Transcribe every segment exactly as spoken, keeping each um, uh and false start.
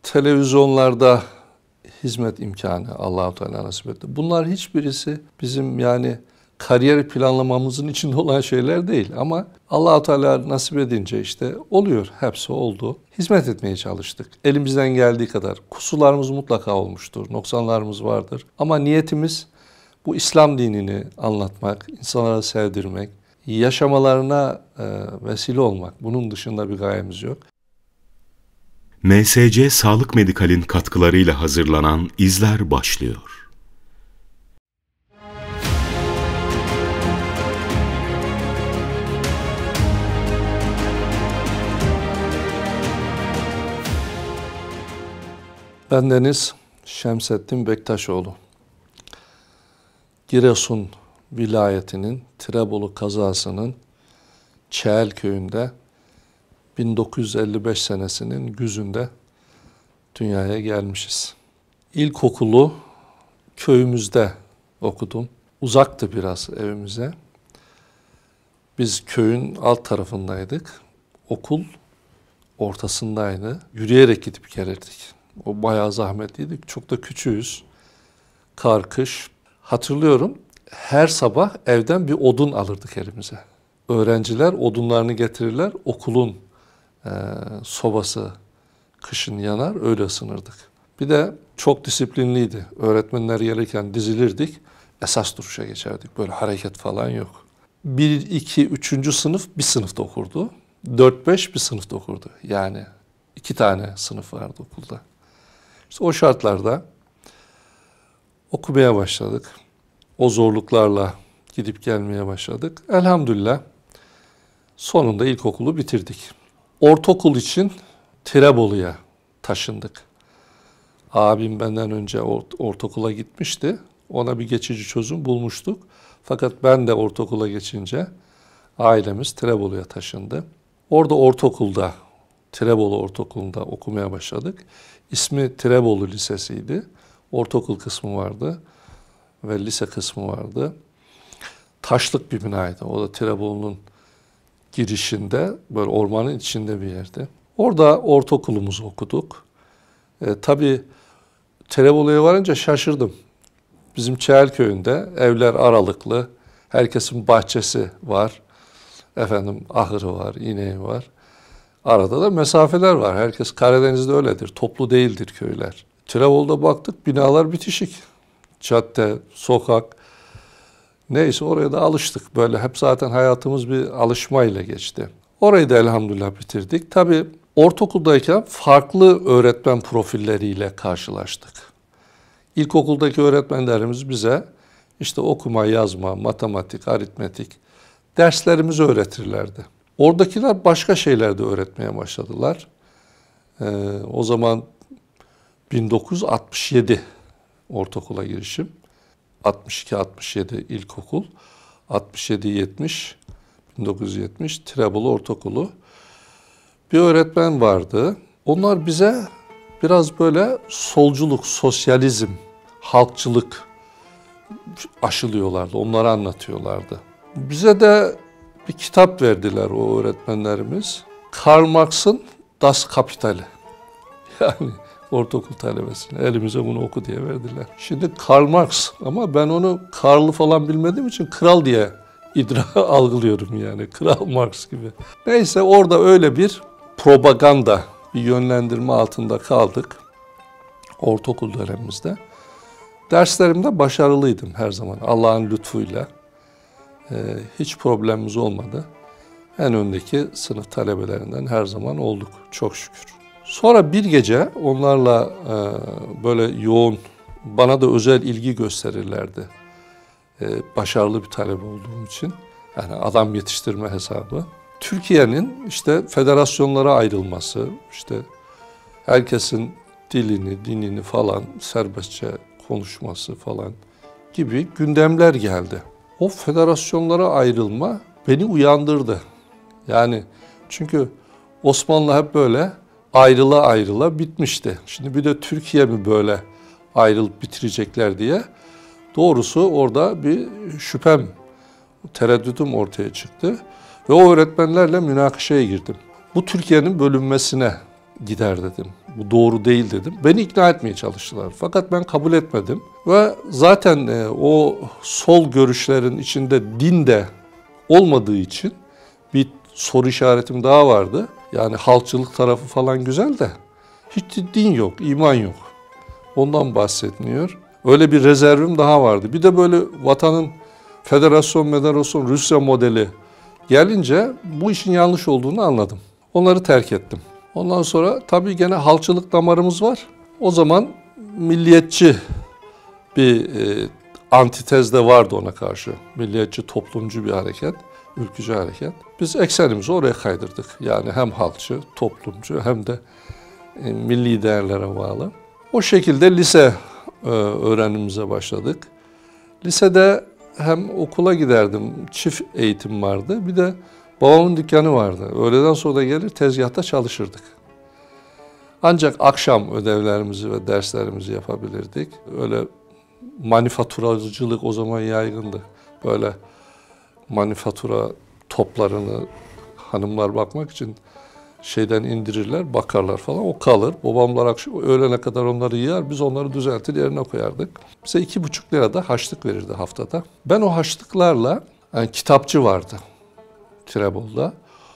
televizyonlarda hizmet imkanı Allah-u Teala nasip etti. Bunlar hiçbirisi bizim yani kariyer planlamamızın içinde olan şeyler değil. Ama Allah-u Teala nasip edince işte oluyor. Hepsi oldu. Hizmet etmeye çalıştık. Elimizden geldiği kadar. Kusurlarımız mutlaka olmuştur. Noksanlarımız vardır. Ama niyetimiz bu İslam dinini anlatmak, insanlara sevdirmek, yaşamalarına e, vesile olmak. Bunun dışında bir gayemiz yok. M S C Sağlık Medikal'in katkılarıyla hazırlanan İzler başlıyor. Bendeniz Şemsettin Bektaşoğlu. Giresun vilayetinin Tirebolu kazasının Çeel köyünde bin dokuz yüz elli beş senesinin güzünde dünyaya gelmişiz. İlkokulu köyümüzde okudum. Uzaktı biraz evimize. Biz köyün alt tarafındaydık. Okul ortasındaydı. Yürüyerek gidip gelirdik. O bayağı zahmetliydi. Çok da küçüğüz. Kar, kış. Hatırlıyorum, her sabah evden bir odun alırdık elimize. Öğrenciler odunlarını getirirler, okulun e, sobası kışın yanar, öyle ısınırdık. Bir de çok disiplinliydi. Öğretmenler gelirken dizilirdik, esas duruşa geçerdik. Böyle hareket falan yok. Bir, iki, üçüncü sınıf bir sınıfta okurdu. Dört, beş bir sınıfta okurdu. Yani iki tane sınıf vardı okulda. İşte o şartlarda okumaya başladık. O zorluklarla gidip gelmeye başladık. Elhamdülillah sonunda ilkokulu bitirdik. Ortaokul için Tirebolu'ya taşındık. Abim benden önce ortaokula gitmişti. Ona bir geçici çözüm bulmuştuk. Fakat ben de ortaokula geçince ailemiz Tirebolu'ya taşındı. Orada ortaokulda, Tirebolu Ortaokulu'nda okumaya başladık. İsmi Tirebolu Lisesi'ydi. Ortaokul kısmı vardı ve lise kısmı vardı. Taşlık bir binaydı. O da Tirebolu'nun girişinde, böyle ormanın içinde bir yerde. Orada ortaokulumuzu okuduk. E, tabii Tirebolu'ya varınca şaşırdım. Bizim Çeel köyünde evler aralıklı, herkesin bahçesi var. Efendim ahırı var, ineği var. Arada da mesafeler var. Herkes Karadeniz'de öyledir. Toplu değildir köyler. Tirebolu'da baktık, binalar bitişik. Cadde, sokak. Neyse oraya da alıştık. Böyle hep zaten hayatımız bir alışmayla geçti. Orayı da elhamdülillah bitirdik. Tabii ortaokuldayken farklı öğretmen profilleriyle karşılaştık. İlkokuldaki öğretmenlerimiz bize işte okuma, yazma, matematik, aritmetik derslerimizi öğretirlerdi. Oradakiler başka şeyler de öğretmeye başladılar. Ee, o zaman bin dokuz yüz altmış yedi ortaokula girişim. altmış iki altmış yedi ilkokul. altmış yedi yetmiş, bin dokuz yüz yetmiş Tirebolu Ortaokulu. Bir öğretmen vardı. Onlar bize biraz böyle solculuk, sosyalizm, halkçılık aşılıyorlardı. Onları anlatıyorlardı. Bize de bir kitap verdiler o öğretmenlerimiz. Karl Marx'ın Das Kapital'i. Yani ortaokul talebesine elimize bunu oku diye verdiler. Şimdi Karl Marx ama ben onu Karl'ı falan bilmediğim için kral diye idra algılıyorum yani. Kral Marx gibi. Neyse orada öyle bir propaganda, bir yönlendirme altında kaldık. Ortaokul dönemimizde. Derslerimde başarılıydım her zaman. Allah'ın lütfuyla. Ee, hiç problemimiz olmadı. En öndeki sınıf talebelerinden her zaman olduk. Çok şükür. Sonra bir gece onlarla e, böyle yoğun, bana da özel ilgi gösterirlerdi. E, başarılı bir talebe olduğum için. Yani adam yetiştirme hesabı. Türkiye'nin işte federasyonlara ayrılması, işte herkesin dilini, dinini falan serbestçe konuşması falan gibi gündemler geldi. O federasyonlara ayrılma beni uyandırdı. Yani çünkü Osmanlı hep böyle ayrıla ayrıla bitmişti. Şimdi bir de Türkiye mi böyle ayrılıp bitirecekler diye. Doğrusu orada bir şüphem, tereddütüm ortaya çıktı. Ve o öğretmenlerle münakaşaya girdim. Bu Türkiye'nin bölünmesine gider dedim. Bu doğru değil dedim. Beni ikna etmeye çalıştılar. Fakat ben kabul etmedim. Ve zaten e, o sol görüşlerin içinde din de olmadığı için bir soru işaretim daha vardı. Yani halkçılık tarafı falan güzel de hiç din yok, iman yok. Ondan bahsetmiyor. Öyle bir rezervim daha vardı. Bir de böyle vatanın federasyon, federasyon, Rusya modeli gelince bu işin yanlış olduğunu anladım. Onları terk ettim. Ondan sonra tabii gene halkçılık damarımız var. O zaman milliyetçi bir e, antitez de vardı ona karşı. Milliyetçi, toplumcu bir hareket, ülkücü hareket. Biz eksenimizi oraya kaydırdık. Yani hem halkçı, toplumcu hem de e, milli değerlere bağlı. O şekilde lise e, öğrenimimize başladık. Lisede hem okula giderdim, çift eğitim vardı. Bir de babamın dükkanı vardı. Öğleden sonra da gelir tezgahta çalışırdık. Ancak akşam ödevlerimizi ve derslerimizi yapabilirdik. Öyle manifaturacılık o zaman yaygındı. Böyle manifatura toplarını hanımlar bakmak için şeyden indirirler, bakarlar falan. O kalır. Babamlar akşam öğlene kadar onları yer, biz onları düzeltir yerine koyardık. Bize iki buçuk lira da harçlık verirdi haftada. Ben o harçlıklarla, yani kitapçı vardı Tirebol'da.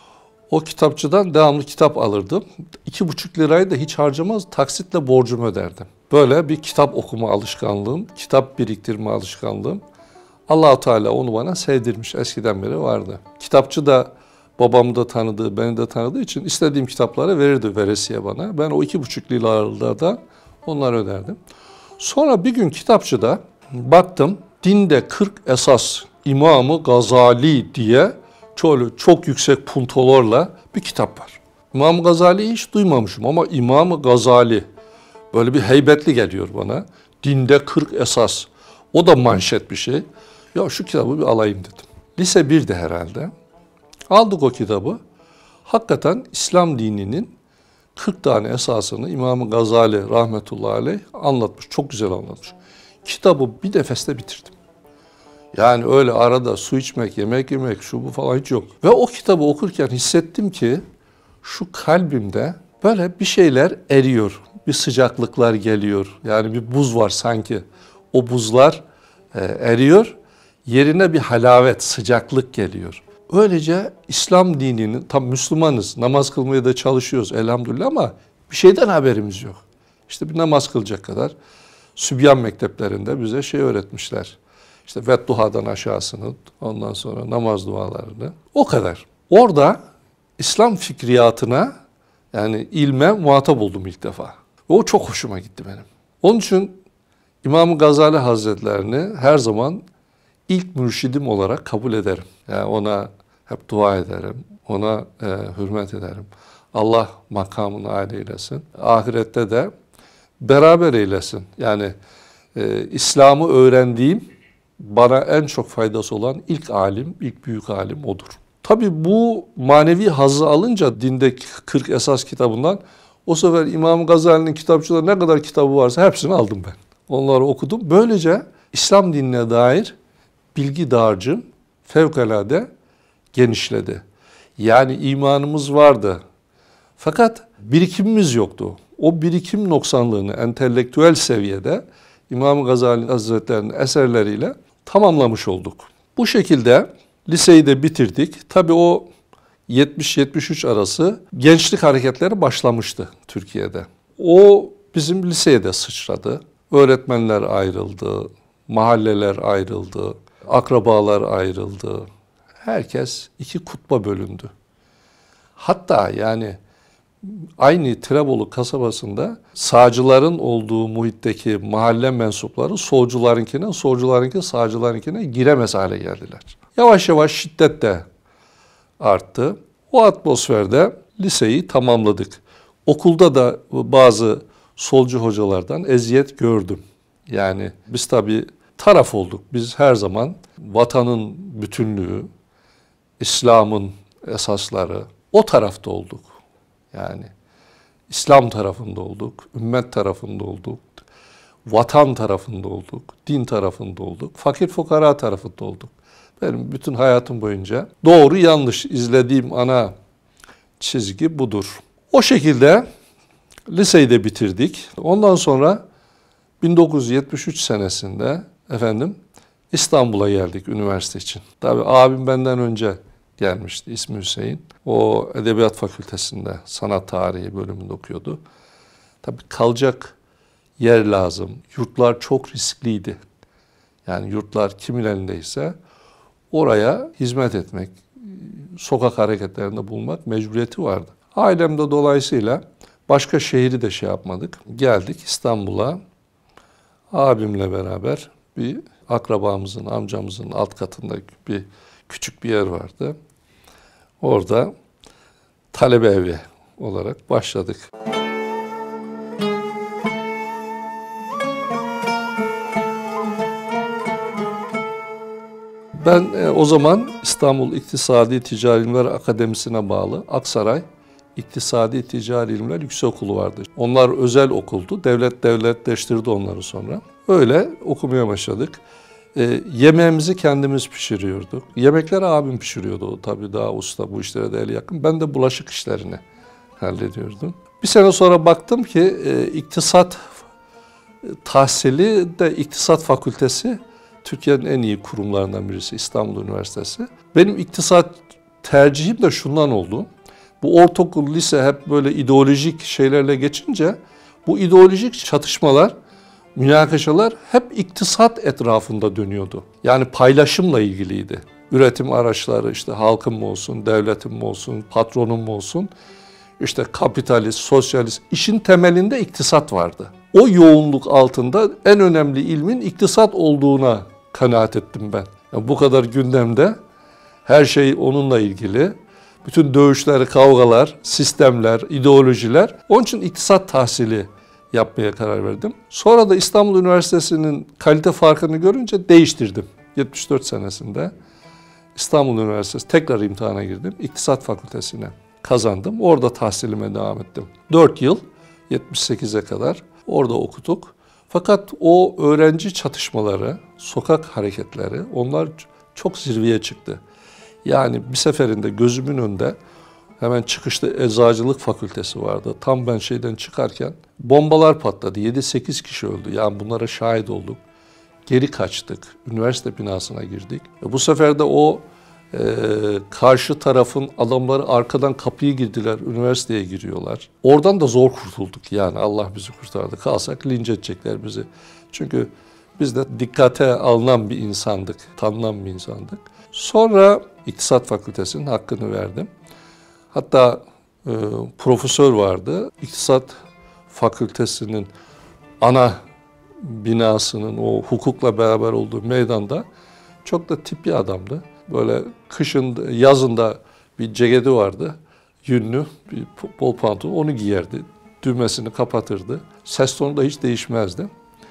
O kitapçıdan devamlı kitap alırdım. İki buçuk lirayı da hiç harcamaz, taksitle borcumu öderdim. Böyle bir kitap okuma alışkanlığım, kitap biriktirme alışkanlığım. Allah-u Teala onu bana sevdirmiş, eskiden beri vardı. Kitapçı da babamı da tanıdığı, beni de tanıdığı için istediğim kitapları verirdi veresiye bana. Ben o iki buçuk liralardan onları öderdim. Sonra bir gün kitapçıda baktım, dinde kırk esas İmam-ı Gazali diye şöyle çok yüksek puntolarla bir kitap var. İmam-ı Gazali'yi hiç duymamışım ama İmam-ı Gazali böyle bir heybetli geliyor bana. Dinde kırk esas. O da manşet bir şey. Ya şu kitabı bir alayım dedim. Lise birde herhalde. Aldık o kitabı. Hakikaten İslam dininin kırk tane esasını İmam-ı Gazali rahmetullahi aleyh anlatmış. Çok güzel anlatmış. Kitabı bir nefeste bitirdim. Yani öyle arada su içmek, yemek yemek, şu bu falan hiç yok. Ve o kitabı okurken hissettim ki şu kalbimde böyle bir şeyler eriyor. Bir sıcaklıklar geliyor. Yani bir buz var sanki. O buzlar e, eriyor. Yerine bir halavet, sıcaklık geliyor. Öylece İslam dininin, tam Müslümanız, namaz kılmaya da çalışıyoruz elhamdülillah ama bir şeyden haberimiz yok. İşte bir namaz kılacak kadar Sübyan mekteplerinde bize şey öğretmişler. İşte Vedduha'dan aşağısını, ondan sonra namaz dualarını. O kadar. Orada İslam fikriyatına, yani ilme muhatap oldum ilk defa. O çok hoşuma gitti benim. Onun için İmam-ı Gazali Hazretlerini her zaman ilk mürşidim olarak kabul ederim. Yani ona hep dua ederim, ona e, hürmet ederim. Allah makamını âli eylesin. Ahirette de beraber eylesin. Yani e, İslam'ı öğrendiğim, bana en çok faydası olan ilk alim, ilk büyük alim odur. Tabii bu manevi hazzı alınca dindeki kırk esas kitabından o sefer İmam Gazali'nin kitapçıda ne kadar kitabı varsa hepsini aldım ben. Onları okudum. Böylece İslam dinine dair bilgi dağarcığım fevkalade genişledi. Yani imanımız vardı. Fakat birikimimiz yoktu. O birikim noksanlığını entelektüel seviyede İmam Gazali Hazretleri'nin eserleriyle tamamlamış olduk. Bu şekilde liseyi de bitirdik. Tabii o yetmiş yetmiş üç arası gençlik hareketleri başlamıştı Türkiye'de. O bizim liseye de sıçradı. Öğretmenler ayrıldı, mahalleler ayrıldı, akrabalar ayrıldı. Herkes iki kutba bölündü. Hatta yani aynı Tirebolu kasabasında sağcıların olduğu muhitteki mahalle mensupları solcularınkine, solcularınki sağcılarınkine giremez hale geldiler. Yavaş yavaş şiddet de arttı. O atmosferde liseyi tamamladık. Okulda da bazı solcu hocalardan eziyet gördüm. Yani biz tabii taraf olduk. Biz her zaman vatanın bütünlüğü, İslam'ın esasları o tarafta olduk. Yani İslam tarafında olduk, ümmet tarafında olduk, vatan tarafında olduk, din tarafında olduk, fakir fukara tarafında olduk. Benim bütün hayatım boyunca doğru yanlış izlediğim ana çizgi budur. O şekilde Liseyi de bitirdik. Ondan sonra bin dokuz yüz yetmiş üç senesinde efendim İstanbul'a geldik üniversite için. Tabii abim benden önce gelmişti, ismi Hüseyin. O Edebiyat Fakültesi'nde sanat tarihi bölümünde okuyordu. Tabii kalacak yer lazım. Yurtlar çok riskliydi. Yani yurtlar kimin elindeyse oraya hizmet etmek, sokak hareketlerinde bulunmak mecburiyeti vardı. Ailem de dolayısıyla başka şehri de şey yapmadık. Geldik İstanbul'a. Abimle beraber bir akrabamızın, amcamızın alt katında bir küçük bir yer vardı. Orada talebe evi olarak başladık. Ben e, o zaman İstanbul İktisadi Ticari İlimler Akademisi'ne bağlı Aksaray İktisadi Ticari İlimler Yüksekokulu vardı. Onlar özel okuldu. Devlet devletleştirdi onları sonra. Öyle okumaya başladık. E, yemeğimizi kendimiz pişiriyorduk. Yemekleri abim pişiriyordu. O tabii daha usta, bu işlere de eli yakın. Ben de bulaşık işlerini hallediyordum. Bir sene sonra baktım ki e, iktisat e, tahsili de İktisat Fakültesi Türkiye'nin en iyi kurumlarından birisi İstanbul Üniversitesi. Benim iktisat tercihim de şundan oldu. Bu ortaokul, lise hep böyle ideolojik şeylerle geçince bu ideolojik çatışmalar, münakaşalar hep iktisat etrafında dönüyordu. Yani paylaşımla ilgiliydi. Üretim araçları işte halkın mı olsun, devletin mi olsun, patronun mu olsun, işte kapitalist, sosyalist, işin temelinde iktisat vardı. O yoğunluk altında en önemli ilmin iktisat olduğuna kanaat ettim ben. Yani bu kadar gündemde her şey onunla ilgili. Bütün dövüşler, kavgalar, sistemler, ideolojiler. Onun için iktisat tahsili yapmaya karar verdim. Sonra da İstanbul Üniversitesi'nin kalite farkını görünce değiştirdim. yetmiş dört senesinde İstanbul Üniversitesi tekrar imtihana girdim. İktisat Fakültesine kazandım. Orada tahsilime devam ettim. dört yıl, yetmiş sekize kadar orada okuduk. Fakat o öğrenci çatışmaları, sokak hareketleri onlar çok zirveye çıktı. Yani bir seferinde gözümün önünde hemen çıkışta Eczacılık Fakültesi vardı. Tam ben şeyden çıkarken bombalar patladı. yedi sekiz kişi öldü. Yani bunlara şahit olduk. Geri kaçtık. Üniversite binasına girdik. E bu sefer de o e, karşı tarafın adamları arkadan kapıyı girdiler. Üniversiteye giriyorlar. Oradan da zor kurtulduk. Yani Allah bizi kurtardı. Kalsak linç edecekler bizi. Çünkü biz de dikkate alınan bir insandık. Tanınan bir insandık. Sonra İktisat Fakültesi'nin hakkını verdim. Hatta e, profesör vardı. İktisat Fakültesi'nin ana binasının o hukukla beraber olduğu meydanda çok da tip bir adamdı. Böyle kışın, yazında bir ceketi vardı. Yünlü, bir bol pantolon, onu giyerdi. Düğmesini kapatırdı. Ses tonu da hiç değişmezdi.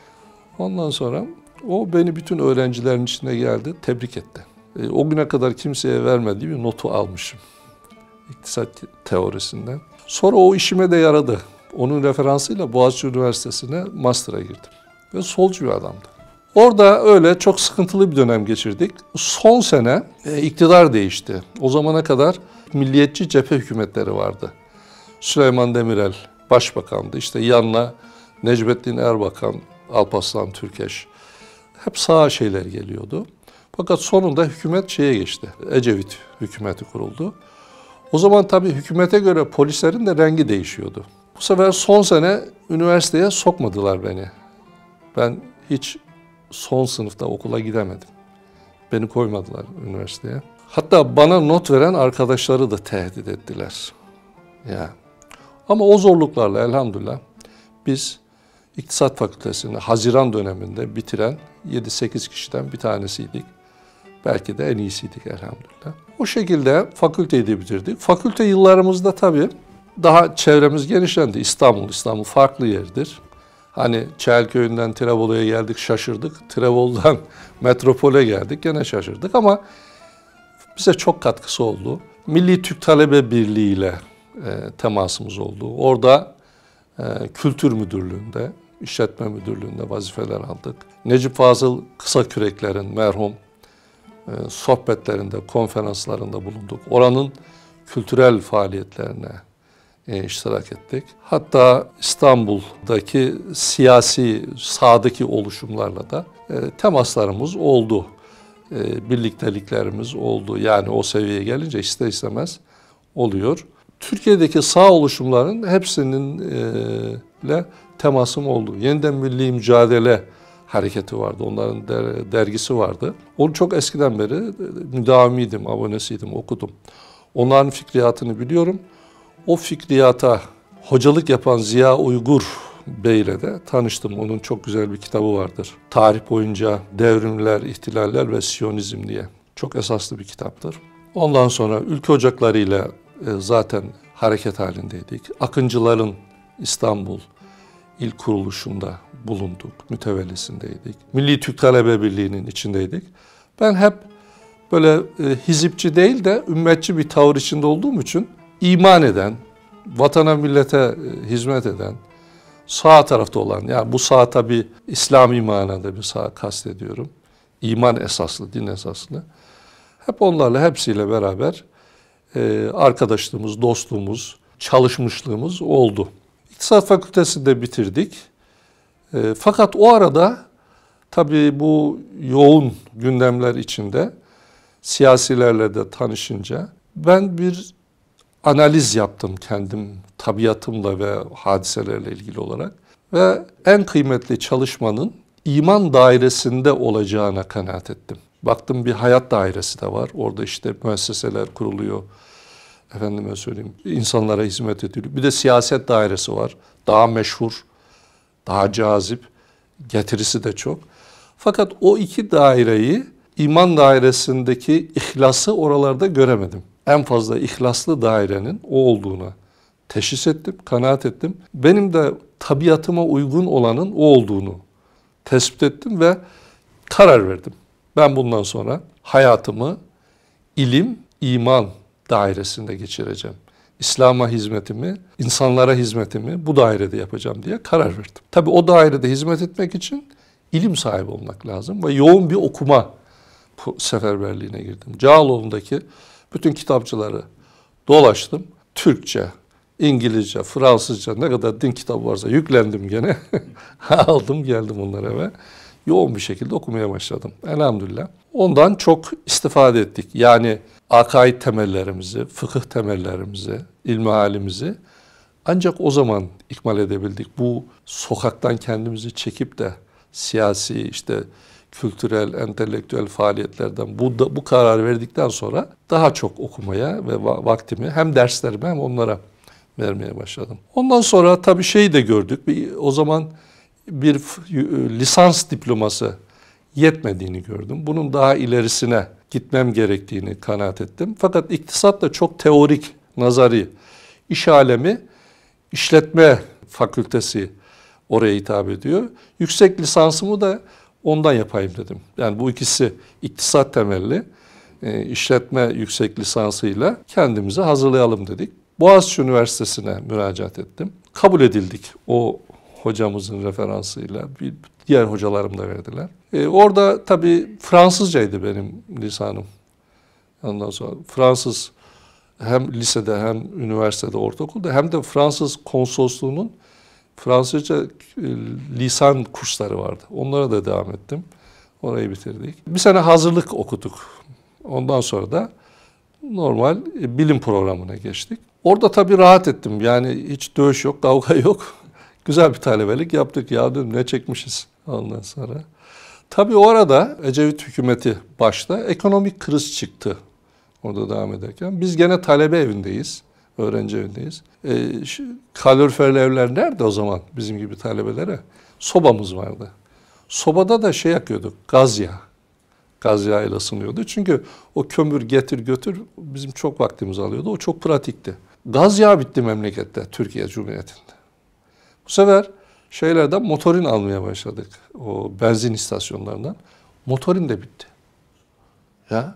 Ondan sonra o beni bütün öğrencilerin içine geldi, tebrik etti. E, o güne kadar kimseye vermediği bir notu almışım. İktisat teorisinden. Sonra o işime de yaradı. Onun referansıyla Boğaziçi Üniversitesi'ne master'a girdim. Ve solcu bir adamdı. Orada öyle çok sıkıntılı bir dönem geçirdik. Son sene e, iktidar değişti. O zamana kadar milliyetçi cephe hükümetleri vardı. Süleyman Demirel başbakandı. İşte yanına Necmettin Erbakan, Alparslan Türkeş. Hep sağ şeyler geliyordu. Fakat sonunda hükümet şeye geçti. Ecevit hükümeti kuruldu. O zaman tabii hükümete göre polislerin de rengi değişiyordu. Bu sefer son sene üniversiteye sokmadılar beni. Ben hiç son sınıfta okula gidemedim. Beni koymadılar üniversiteye. Hatta bana not veren arkadaşları da tehdit ettiler. Ya. Ama o zorluklarla elhamdülillah biz İktisat Fakültesi'ni Haziran döneminde bitiren yedi sekiz kişiden bir tanesiydik. Belki de en iyisiydik elhamdülillah. O şekilde fakülteyi de bitirdik. Fakülte yıllarımızda tabii daha çevremiz genişlendi. İstanbul, İstanbul farklı yerdir. Hani Çaylköy'ünden Tirebolu'ya geldik şaşırdık. Tirebolu'dan metropole geldik gene şaşırdık ama bize çok katkısı oldu. Milli Türk Talebe Birliği ile e, temasımız oldu. Orada e, Kültür Müdürlüğü'nde, İşletme Müdürlüğü'nde vazifeler aldık. Necip Fazıl Kısakürekler'in merhum e, sohbetlerinde, konferanslarında bulunduk. Oranın kültürel faaliyetlerine e, iştirak ettik. Hatta İstanbul'daki siyasi sahadaki oluşumlarla da e, temaslarımız oldu. E, birlikteliklerimiz oldu. Yani o seviyeye gelince ister istemez oluyor. Türkiye'deki sağ oluşumların hepsinin e, temasım oldu. Yeniden Milli Mücadele hareketi vardı. Onların der, dergisi vardı. Onu çok eskiden beri müdavimiydim, abonesiydim, okudum. Onların fikriyatını biliyorum. O fikriyata hocalık yapan Ziya Uygur Bey'le de tanıştım. Onun çok güzel bir kitabı vardır. Tarih boyunca devrimler, ihtilaller ve Siyonizm diye. Çok esaslı bir kitaptır. Ondan sonra ülke ocaklarıyla e, zaten hareket halindeydik. Akıncıların İstanbul İl kuruluşunda bulunduk, mütevellisindeydik. Milli Türk Talebe Birliği'nin içindeydik. Ben hep böyle e, hizipçi değil de ümmetçi bir tavır içinde olduğum için iman eden, vatana millete e, hizmet eden, sağ tarafta olan, yani bu sağ tabi İslami manada bir sağ kastediyorum. İman esaslı, din esaslı. Hep onlarla, hepsiyle beraber e, arkadaşlığımız, dostluğumuz, çalışmışlığımız oldu. İktisat Fakültesini de bitirdik. E, fakat o arada tabii bu yoğun gündemler içinde siyasilerle de tanışınca ben bir analiz yaptım kendim tabiatımla ve hadiselerle ilgili olarak. Ve en kıymetli çalışmanın iman dairesinde olacağına kanaat ettim. Baktım bir hayat dairesi de var. Orada işte müesseseler kuruluyor. Efendime söyleyeyim, insanlara hizmet ediliyor. Bir de siyaset dairesi var. Daha meşhur, daha cazip, getirisi de çok. Fakat o iki daireyi, iman dairesindeki ihlası oralarda göremedim. En fazla ihlaslı dairenin o olduğuna teşhis ettim, kanaat ettim. Benim de tabiatıma uygun olanın o olduğunu tespit ettim ve karar verdim. Ben bundan sonra hayatımı ilim, iman dairesinde geçireceğim. İslam'a hizmetimi, insanlara hizmetimi bu dairede yapacağım diye karar verdim. Tabii o dairede hizmet etmek için ilim sahibi olmak lazım ve yoğun bir okuma seferberliğine girdim. Cağaloğlu'ndaki bütün kitapçıları dolaştım. Türkçe, İngilizce, Fransızca ne kadar din kitabı varsa yüklendim gene. Aldım geldim onlara eve. Yoğun bir şekilde okumaya başladım. Elhamdülillah. Ondan çok istifade ettik. Yani akaid temellerimizi, fıkıh temellerimizi, ilmihalimizi ancak o zaman ikmal edebildik. Bu sokaktan kendimizi çekip de siyasi, işte kültürel, entelektüel faaliyetlerden bu da, bu karar verdikten sonra daha çok okumaya ve vaktimi hem derslerime hem onlara vermeye başladım. Ondan sonra tabii şeyi de gördük. Bir, o zaman bir lisans diploması yetmediğini gördüm. Bunun daha ilerisine gitmem gerektiğini kanaat ettim. Fakat iktisat da çok teorik, nazari. İş alemi, işletme fakültesi oraya hitap ediyor. Yüksek lisansımı da ondan yapayım dedim. Yani bu ikisi iktisat temelli, e, işletme yüksek lisansıyla kendimizi hazırlayalım dedik. Boğaziçi Üniversitesi'ne müracaat ettim. Kabul edildik o hocamızın referansıyla. Bir diğer hocalarım da verdiler. E, orada tabii Fransızcaydı benim lisanım. Ondan sonra Fransız hem lisede hem üniversitede, ortaokulda hem de Fransız konsolosluğunun Fransızca e, lisan kursları vardı. Onlara da devam ettim. Orayı bitirdik. Bir sene hazırlık okuduk. Ondan sonra da normal e, bilim programına geçtik. Orada tabii rahat ettim. Yani hiç dövüş yok, kavga yok. Güzel bir talebelik yaptık. Ya dedim ne çekmişiz ondan sonra. Tabii o arada Ecevit hükümeti başta ekonomik kriz çıktı. Orada devam ederken. Biz gene talebe evindeyiz. Öğrenci evindeyiz. E, şu, kaloriferli evler nerede o zaman bizim gibi talebelere? Sobamız vardı. Sobada da şey yakıyorduk, gaz yağı. Gaz yağıyla ısınıyordu. Çünkü o kömür getir götür bizim çok vaktimizi alıyordu. O çok pratikti. Gaz yağı bitti memlekette, Türkiye Cumhuriyeti'nde. Bu sefer şeylerden motorin almaya başladık. O benzin istasyonlarından. Motorin de bitti. Ya.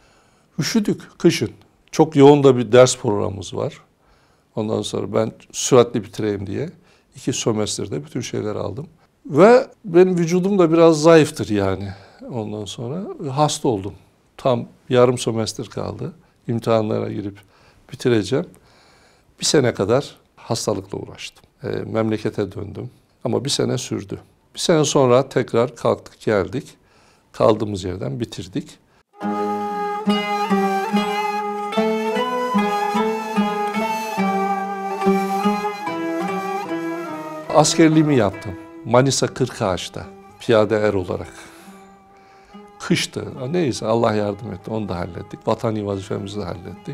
Üşüdük kışın. Çok yoğun da bir ders programımız var. Ondan sonra ben süratli bitireyim diye iki sömestrde bütün şeyleri aldım. Ve benim vücudum da biraz zayıftır yani. Ondan sonra hasta oldum. Tam yarım sömestr kaldı. İmtihanlara girip bitireceğim. Bir sene kadar hastalıkla uğraştım. E, memlekete döndüm ama bir sene sürdü. Bir sene sonra tekrar kalktık geldik. Kaldığımız yerden bitirdik. Askerliğimi yaptım. Manisa Kırkağaç'ta piyade er olarak. Kıştı. Neyse Allah yardım etti. Onu da hallettik. Vatani vazifemizi de hallettik.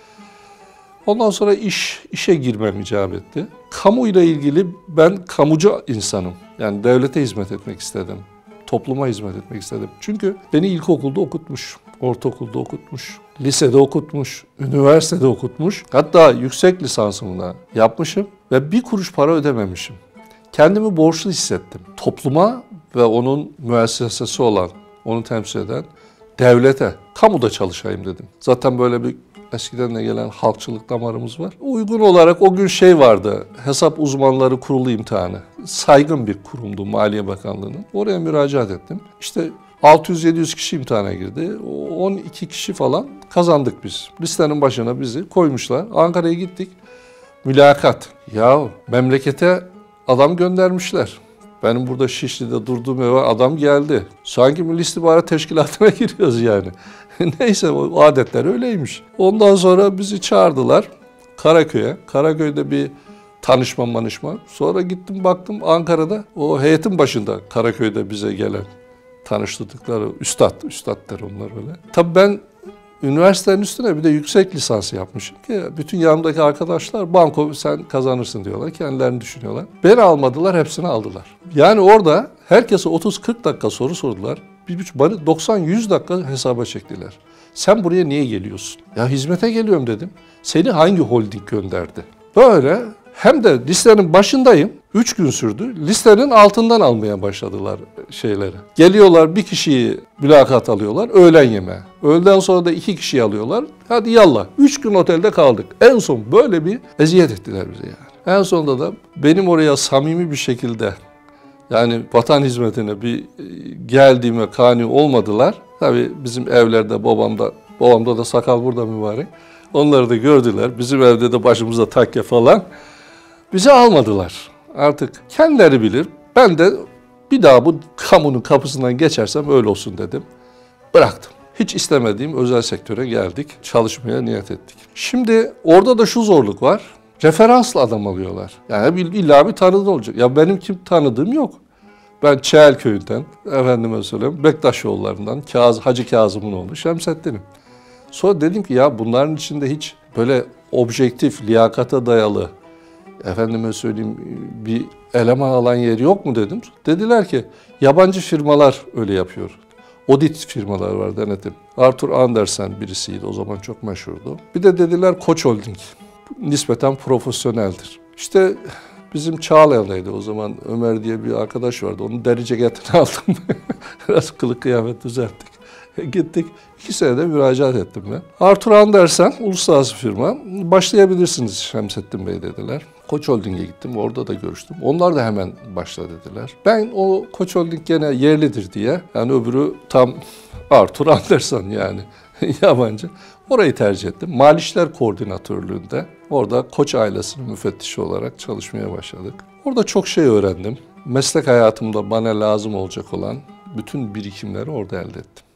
Ondan sonra iş işe girmem icap etti. Kamuyla ilgili ben kamucu insanım. Yani devlete hizmet etmek istedim. Topluma hizmet etmek istedim. Çünkü beni ilkokulda okutmuş, ortaokulda okutmuş, lisede okutmuş, üniversitede okutmuş. Hatta yüksek lisansımı da yapmışım ve bir kuruş para ödememişim. Kendimi borçlu hissettim. Topluma ve onun müessesesi olan, onu temsil eden devlete, kamuda çalışayım dedim. Zaten böyle bir eskiden de gelen halkçılık damarımız var. Uygun olarak o gün şey vardı, hesap uzmanları kurulu imtihanı. Saygın bir kurumdu Maliye Bakanlığı'nın. Oraya müracaat ettim. İşte altı yüz yedi yüz kişi imtihana girdi. on iki kişi falan kazandık biz. Listenin başına bizi koymuşlar. Ankara'ya gittik. Mülakat. Ya memlekete adam göndermişler. Benim burada Şişli'de durduğum eve adam geldi. Sanki Milli İstihbarat Teşkilatı'na giriyoruz yani. Neyse o adetler öyleymiş. Ondan sonra bizi çağırdılar Karaköy'e. Karaköy'de bir tanışma manışma. Sonra gittim baktım Ankara'da o heyetin başında Karaköy'de bize gelen tanıştırdıkları üstad. Üstad der onlar öyle. Tabii ben üniversitenin üstüne bir de yüksek lisans yapmışım ki bütün yanımdaki arkadaşlar banko sen kazanırsın diyorlar. Kendilerini düşünüyorlar. Beni almadılar, hepsini aldılar. Yani orada herkese otuz kırk dakika soru sordular. Bana doksan yüz dakika hesaba çektiler. Sen buraya niye geliyorsun? Ya hizmete geliyorum dedim. Seni hangi holding gönderdi? Böyle hem de listenin başındayım. Üç gün sürdü. Listenin altından almaya başladılar şeyleri. Geliyorlar bir kişiyi mülakat alıyorlar. Öğlen yemeği. Öğleden sonra da iki kişiyi alıyorlar. Hadi yallah. Üç gün otelde kaldık. En son böyle bir eziyet ettiler bize yani. En sonunda da benim oraya samimi bir şekilde yani vatan hizmetine bir geldiğime kani olmadılar. Tabii bizim evlerde babamda, babamda da sakal burada mübarek. Onları da gördüler. Bizim evde de başımıza takke falan. Bizi almadılar. Artık kendileri bilir. Ben de bir daha bu kamunun kapısından geçersem öyle olsun dedim. Bıraktım. Hiç istemediğim özel sektöre geldik. Çalışmaya niyet ettik. Şimdi orada da şu zorluk var. Referansla adam alıyorlar. Yani illa bir tanıdığın olacak. Ya benim kim tanıdığım yok. Ben Çeelköy'den, efendime söyleyeyim, Bektaşoğullarından, Kaz, Hacı Kazım'ın oğlu Şemsettin'im. Sonra dedim ki ya bunların içinde hiç böyle objektif, liyakata dayalı, efendime söyleyeyim bir eleman alan yeri yok mu dedim. Dediler ki yabancı firmalar öyle yapıyor. Audit firmalar var denetim. Arthur Andersen birisiydi, o zaman çok meşhurdu. Bir de dediler Koç Holding. Nispeten profesyoneldir. İşte bizim Çağlayan'daydı o zaman Ömer diye bir arkadaş vardı. Onun deri ceketini aldım. Biraz kılık kıyafet düzelttik. Gittik. İki senede müracaat ettim ben. Arthur Andersen, uluslararası firma. Başlayabilirsiniz Şemsettin Bey dediler. Koç Holding'e gittim. Orada da görüştüm. Onlar da hemen başla dediler. Ben o Koç Holding gene yerlidir diye. Yani öbürü tam Arthur Andersen yani yabancı. Orayı tercih ettim. Mali İşler Koordinatörlüğünde. Orada Koç ailesinin müfettişi olarak çalışmaya başladık. Orada çok şey öğrendim. Meslek hayatımda bana lazım olacak olan bütün birikimleri orada elde ettim.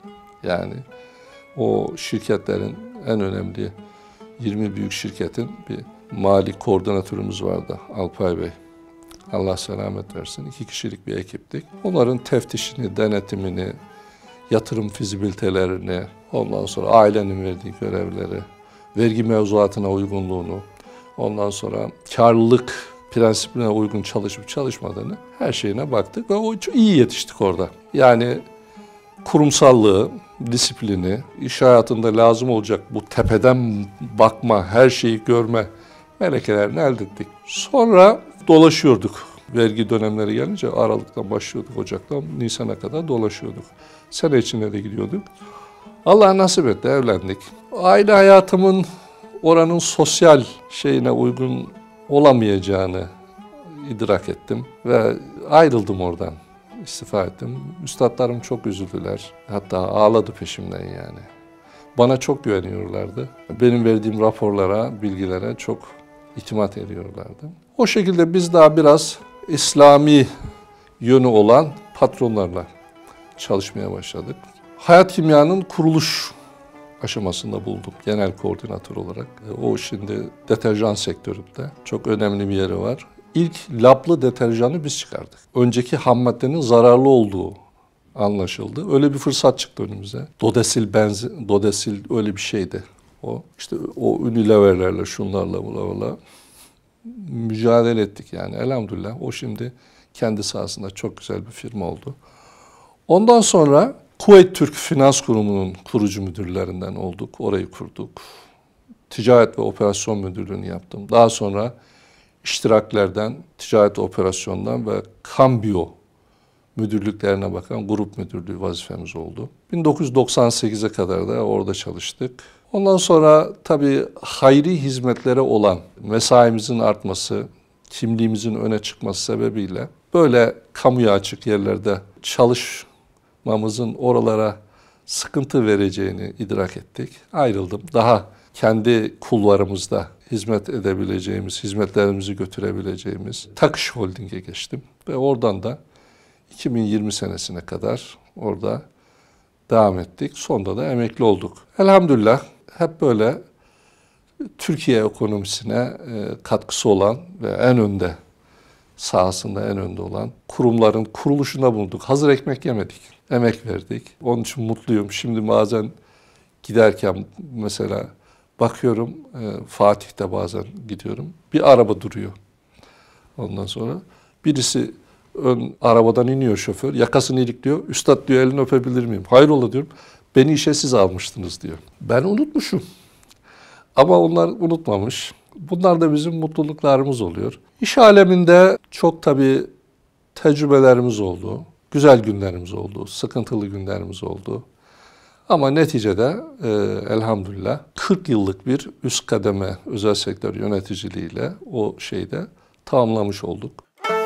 Yani o şirketlerin en önemli yirmi büyük şirketin bir mali koordinatörümüz vardı Alpay Bey. Allah selamet versin. İki kişilik bir ekiptik. Onların teftişini, denetimini, yatırım fizibilitelerini, ondan sonra ailenin verdiği görevleri, vergi mevzuatına uygunluğunu, ondan sonra karlılık prensibine uygun çalışıp çalışmadığını her şeyine baktık ve o çok iyi yetiştik orada. Yani kurumsallığı, disiplini, iş hayatında lazım olacak bu tepeden bakma, her şeyi görme melekelerini elde ettik. Sonra dolaşıyorduk. Vergi dönemleri gelince Aralık'tan başlıyorduk, Ocak'tan Nisan'a kadar dolaşıyorduk. Sene içinde de gidiyorduk. Allah nasip etti, evlendik. Aile hayatımın oranın sosyal şeyine uygun olamayacağını idrak ettim ve ayrıldım oradan. İstifa ettim. Üstadlarım çok üzüldüler. Hatta ağladı peşimden yani. Bana çok güveniyorlardı. Benim verdiğim raporlara, bilgilere çok itimat ediyorlardı. O şekilde biz daha biraz İslami yönü olan patronlarla çalışmaya başladık. Hayat Kimya'nın kuruluş aşamasında buldum genel koordinatör olarak. O şimdi deterjan sektöründe çok önemli bir yeri var. İlk lablı deterjanı biz çıkardık. Önceki ham maddenin zararlı olduğu anlaşıldı. Öyle bir fırsat çıktı önümüze. Dodesil benzin, Dodesil öyle bir şeydi o. İşte o Unilever'lerle, şunlarla, bula mücadele ettik yani elhamdülillah. O şimdi kendi sahasında çok güzel bir firma oldu. Ondan sonra Kuveyt Türk Finans Kurumu'nun kurucu müdürlerinden olduk. Orayı kurduk. Ticaret ve Operasyon Müdürlüğü'nü yaptım. Daha sonra iştiraklerden, ticaret operasyondan ve kambiyo müdürlüklerine bakan grup müdürlüğü vazifemiz oldu. bin dokuz yüz doksan sekize kadar da orada çalıştık. Ondan sonra tabii hayri hizmetlere olan mesaimizin artması, kimliğimizin öne çıkması sebebiyle böyle kamuya açık yerlerde çalışmamızın oralara sıkıntı vereceğini idrak ettik. Ayrıldım. Daha kendi kulvarımızda hizmet edebileceğimiz, hizmetlerimizi götürebileceğimiz Takış Holding'e geçtim. Ve oradan da iki bin yirmi senesine kadar orada devam ettik. Sonunda da emekli olduk. Elhamdülillah hep böyle Türkiye ekonomisine katkısı olan ve en önde, sahasında en önde olan kurumların kuruluşunda bulunduk. Hazır ekmek yemedik, emek verdik. Onun için mutluyum. Şimdi bazen giderken mesela bakıyorum, Fatih'te bazen gidiyorum, bir araba duruyor. Ondan sonra birisi ön arabadan iniyor şoför, yakasını ilikliyor. Üstad diyor, elini öpebilir miyim? Hayrola diyorum. Beni işe siz almıştınız diyor. Ben unutmuşum. Ama onlar unutmamış. Bunlar da bizim mutluluklarımız oluyor. İş aleminde çok tabii tecrübelerimiz oldu. Güzel günlerimiz oldu. Sıkıntılı günlerimiz oldu. Ama neticede e, elhamdülillah kırk yıllık bir üst kademe özel sektör yöneticiliğiyle o şeyde tamamlamış olduk.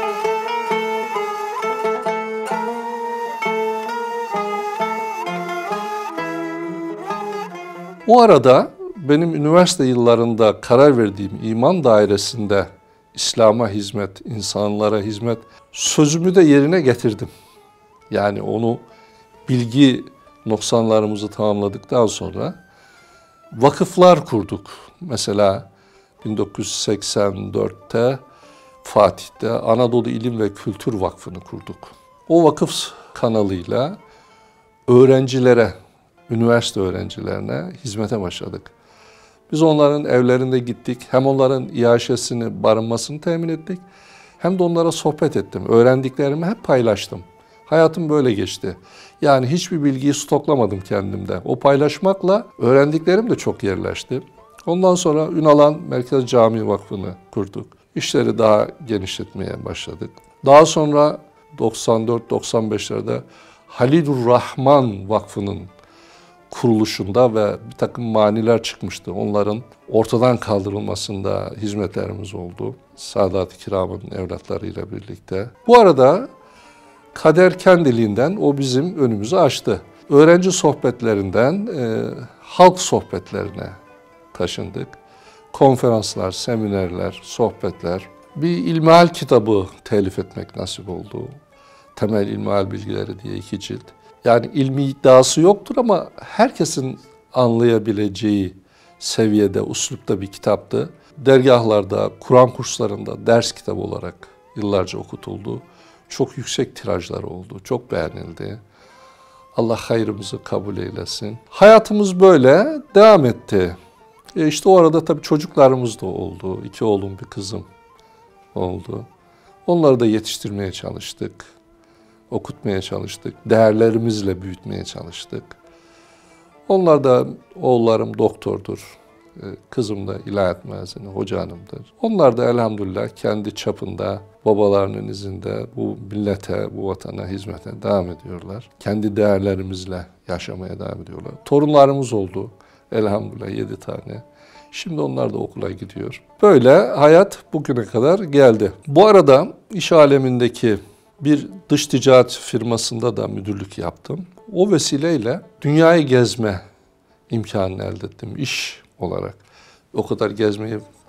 O arada benim üniversite yıllarında karar verdiğim iman dairesinde İslam'a hizmet, insanlara hizmet sözümü de yerine getirdim. Yani onu bilgi noksanlarımızı tamamladıktan sonra vakıflar kurduk. Mesela bin dokuz yüz seksen dörtte Fatih'te Anadolu İlim ve Kültür Vakfı'nı kurduk. O vakıf kanalıyla öğrencilere, üniversite öğrencilerine hizmete başladık. Biz onların evlerinde gittik. Hem onların iaşesini, barınmasını temin ettik. Hem de onlara sohbet ettim. Öğrendiklerimi hep paylaştım. Hayatım böyle geçti. Yani hiçbir bilgiyi stoklamadım kendimde. O paylaşmakla öğrendiklerim de çok yerleşti. Ondan sonra Ünalan Merkez Cami Vakfı'nı kurduk. İşleri daha genişletmeye başladık. Daha sonra doksan dört doksan beşlerde Halilur Rahman Vakfı'nın kuruluşunda ve bir takım maniler çıkmıştı. Onların ortadan kaldırılmasında hizmetlerimiz oldu. Sadat-ı Kiram'ın evlatlarıyla birlikte. Bu arada kader kendiliğinden o bizim önümüzü açtı. Öğrenci sohbetlerinden e, halk sohbetlerine taşındık. Konferanslar, seminerler, sohbetler. Bir ilmihal kitabı telif etmek nasip oldu. Temel İlmihal Bilgileri diye iki cilt. Yani ilmi iddiası yoktur ama herkesin anlayabileceği seviyede, üslupta bir kitaptı. Dergahlarda, Kur'an kurslarında ders kitabı olarak yıllarca okutuldu. Çok yüksek tirajlar oldu, çok beğenildi. Allah hayrımızı kabul eylesin. Hayatımız böyle devam etti. E işte o arada tabii çocuklarımız da oldu. İki oğlum, bir kızım oldu. Onları da yetiştirmeye çalıştık. Okutmaya çalıştık. Değerlerimizle büyütmeye çalıştık. Onlar da, oğullarım doktordur. Kızım da ilahiyat mezunu, hoca hanımdır. Onlar da elhamdülillah kendi çapında, babalarının izinde bu millete, bu vatana hizmete devam ediyorlar. Kendi değerlerimizle yaşamaya devam ediyorlar. Torunlarımız oldu elhamdülillah yedi tane. Şimdi onlar da okula gidiyor. Böyle hayat bugüne kadar geldi. Bu arada iş alemindeki bir dış ticaret firmasında da müdürlük yaptım. O vesileyle dünyayı gezme imkanını elde ettim iş olarak. O kadar gezmeyi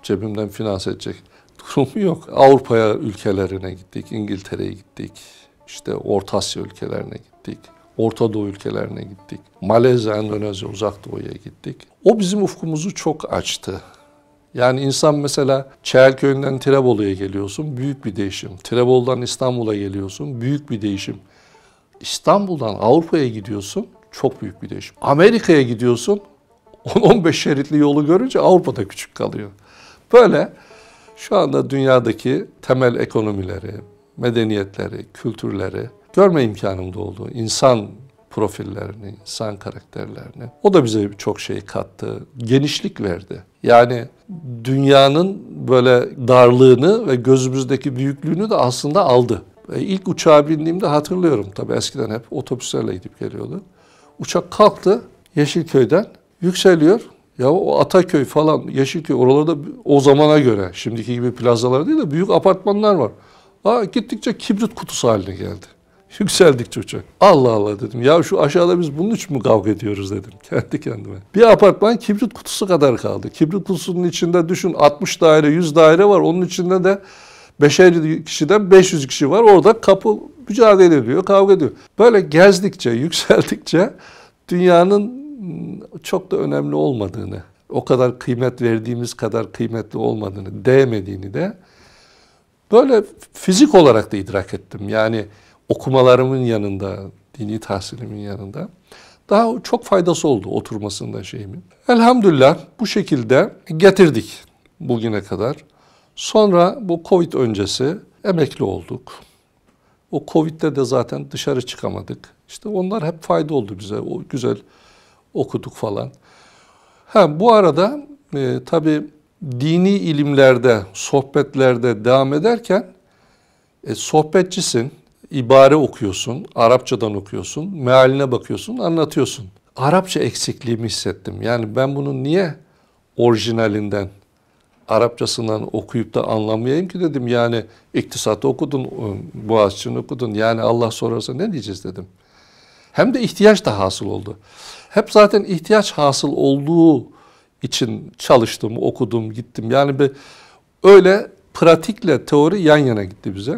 cebimden finanse edecek durumu yok. Avrupa ülkelerine gittik, İngiltere'ye gittik, işte Orta Asya ülkelerine gittik, Orta Doğu ülkelerine gittik, Malezya, Endonezya, Uzak Doğu'ya gittik. O bizim ufkumuzu çok açtı. Yani insan mesela Çaylköy'ünden Tirebolu'ya geliyorsun, büyük bir değişim. Tirebolu'dan İstanbul'a geliyorsun, büyük bir değişim. İstanbul'dan Avrupa'ya gidiyorsun, çok büyük bir değişim. Amerika'ya gidiyorsun, on on beş şeritli yolu görünce Avrupa'da küçük kalıyor. Böyle şu anda dünyadaki temel ekonomileri, medeniyetleri, kültürleri görme imkanım da oldu. İnsan profillerini, insan karakterlerini. O da bize çok şey kattı, genişlik verdi. Yani dünyanın böyle darlığını ve gözümüzdeki büyüklüğünü de aslında aldı. E ilk uçağa bindiğimde hatırlıyorum, tabii eskiden hep otobüslerle gidip geliyordu. Uçak kalktı Yeşilköy'den, yükseliyor. Ya o Ataköy falan, Yeşilköy, oralarda o zamana göre, şimdiki gibi plazalar değil de büyük apartmanlar var. Aa, gittikçe kibrit kutusu haline geldi. Yükseldikçe uçak. Allah Allah dedim. Ya şu aşağıda biz bunun için mi kavga ediyoruz dedim kendi kendime. Bir apartman kibrit kutusu kadar kaldı. Kibrit kutusunun içinde düşün altmış daire, yüz daire var. Onun içinde de beşer kişiden beş yüz kişi var. Orada kapı mücadele ediyor, kavga ediyor. Böyle gezdikçe, yükseldikçe dünyanın çok da önemli olmadığını, o kadar kıymet verdiğimiz kadar kıymetli olmadığını, değmediğini de böyle fizik olarak da idrak ettim. Yani okumalarımın yanında, dini tahsilimin yanında daha çok faydası oldu oturmasında şeyimin. Elhamdülillah bu şekilde getirdik bugüne kadar. Sonra bu Covid öncesi emekli olduk. O Covid'de de zaten dışarı çıkamadık. İşte onlar hep fayda oldu bize. O güzel okuduk falan. Ha, bu arada e, tabii dini ilimlerde, sohbetlerde devam ederken e, sohbetçisin, ibare okuyorsun, Arapçadan okuyorsun, mealine bakıyorsun, anlatıyorsun. Arapça eksikliğimi hissettim. Yani ben bunu niye orijinalinden, Arapçasından okuyup da anlamayayım ki dedim. Yani iktisat okudun, Boğaziçi'ni okudun. Yani Allah sorarsa ne diyeceğiz dedim. Hem de ihtiyaç da hasıl oldu. Hep zaten ihtiyaç hasıl olduğu için çalıştım, okudum, gittim. Yani bir öyle pratikle teori yan yana gitti bize.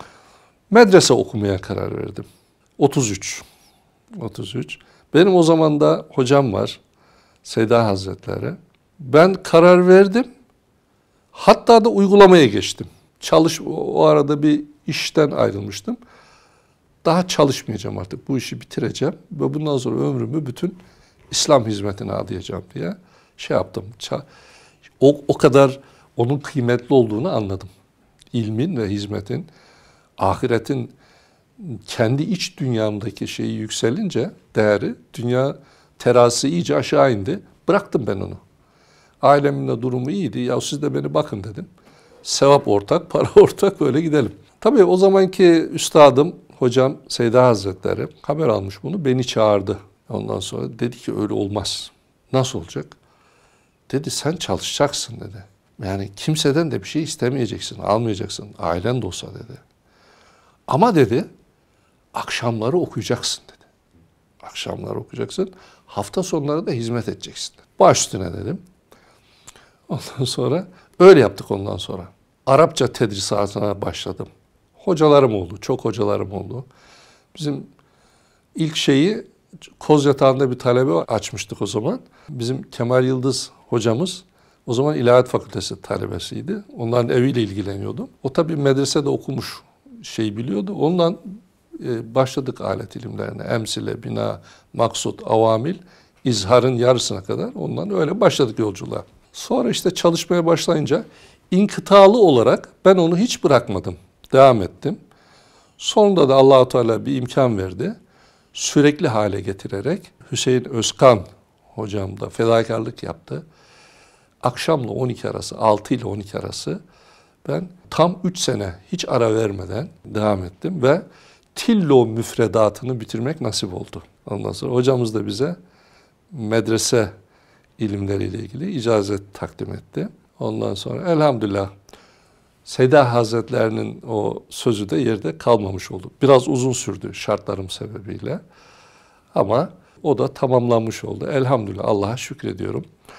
Medrese okumaya karar verdim. otuz üç. otuz üç. Benim o zaman da hocam var, Seyda Hazretleri. Ben karar verdim. Hatta da uygulamaya geçtim. Çalış, o arada bir işten ayrılmıştım. Daha çalışmayacağım artık. Bu işi bitireceğim ve bundan sonra ömrümü bütün İslam hizmetine adayacağım diye şey yaptım. O, o kadar onun kıymetli olduğunu anladım. İlmin ve hizmetin, ahiretin kendi iç dünyamdaki şeyi yükselince değeri, dünya terazisi iyice aşağı indi. Bıraktım ben onu. Ailemin de durumu iyiydi. Ya siz de beni bakın dedim. Sevap ortak, para ortak, böyle gidelim. Tabii o zamanki üstadım, hocam Seyda Hazretleri haber almış bunu. Beni çağırdı. Ondan sonra dedi ki öyle olmaz. Nasıl olacak? Dedi sen çalışacaksın dedi. Yani kimseden de bir şey istemeyeceksin, almayacaksın. Ailen de olsa dedi. Ama dedi akşamları okuyacaksın dedi. Akşamları okuyacaksın. Hafta sonları da hizmet edeceksin dedi. Baş üstüne dedim. Ondan sonra öyle yaptık ondan sonra. Arapça tedrisatına başladım. Hocalarım oldu, çok hocalarım oldu. Bizim ilk şeyi Kozyatağı'nda bir talebe açmıştık o zaman. Bizim Kemal Yıldız hocamız o zaman İlahiyat Fakültesi talebesiydi. Onların eviyle ilgileniyordum. O tabii medresede okumuş, şey biliyordu. Ondan e, başladık alet ilimlerine. Emsile, bina, maksut, avamil, izharın yarısına kadar ondan öyle başladık yolculuğa. Sonra işte çalışmaya başlayınca inkıtalı olarak ben onu hiç bırakmadım. Devam ettim. Sonunda da Allah-u Teala bir imkan verdi. Sürekli hale getirerek Hüseyin Özkan hocam da fedakarlık yaptı. Akşamla on iki arası, altı ile on iki arası ben tam üç sene hiç ara vermeden devam ettim ve Tillo müfredatını bitirmek nasip oldu. Ondan sonra hocamız da bize medrese ilimleriyle ilgili icazet takdim etti. Ondan sonra elhamdülillah Seyda Hazretlerinin o sözü de yerde kalmamış oldu. Biraz uzun sürdü şartlarım sebebiyle. Ama o da tamamlanmış oldu. Elhamdülillah, Allah'a şükrediyorum.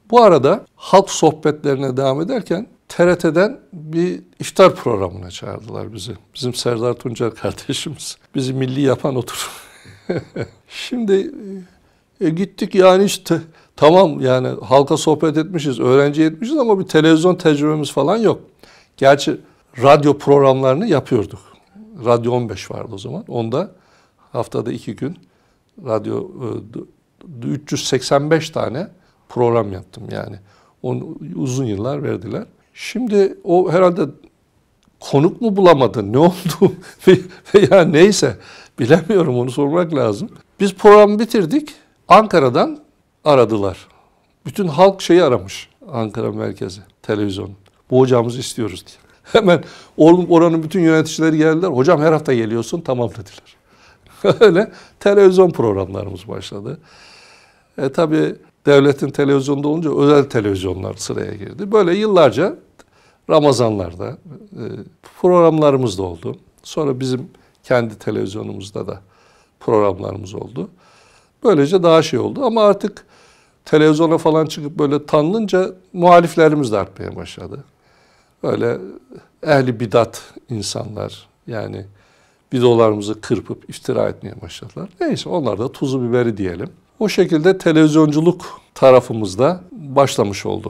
Bu arada halk sohbetlerine devam ederken T R T'den bir iftar programına çağırdılar bizi. Bizim Serdar Tuncer kardeşimiz. Bizi milli yapan odur. Şimdi e, gittik yani işte tamam yani halka sohbet etmişiz, öğrenci etmişiz ama bir televizyon tecrübemiz falan yok. Gerçi radyo programlarını yapıyorduk. Radyo on beş vardı o zaman. Onda haftada iki gün radyo üç yüz seksen beş tane program yaptım yani. Onu uzun yıllar verdiler. Şimdi o herhalde konuk mu bulamadı, ne oldu veya neyse bilemiyorum, onu sormak lazım. Biz programı bitirdik. Ankara'dan aradılar. Bütün halk şeyi aramış. Ankara merkezi, televizyon. Bu hocamızı istiyoruz diye. Hemen oranın bütün yöneticileri geldiler. Hocam her hafta geliyorsun, tamam dediler. Öyle televizyon programlarımız başladı. E tabii devletin televizyonda olunca özel televizyonlar sıraya girdi. Böyle yıllarca Ramazanlarda e, programlarımız da oldu. Sonra bizim kendi televizyonumuzda da programlarımız oldu. Böylece daha şey oldu ama artık televizyona falan çıkıp böyle tanınınca muhaliflerimiz de artmaya başladı. Öyle ehli bidat insanlar yani videolarımızı kırpıp iftira etmeye başladılar. Neyse onlar da tuzu biberi diyelim. O şekilde televizyonculuk tarafımızda başlamış oldu.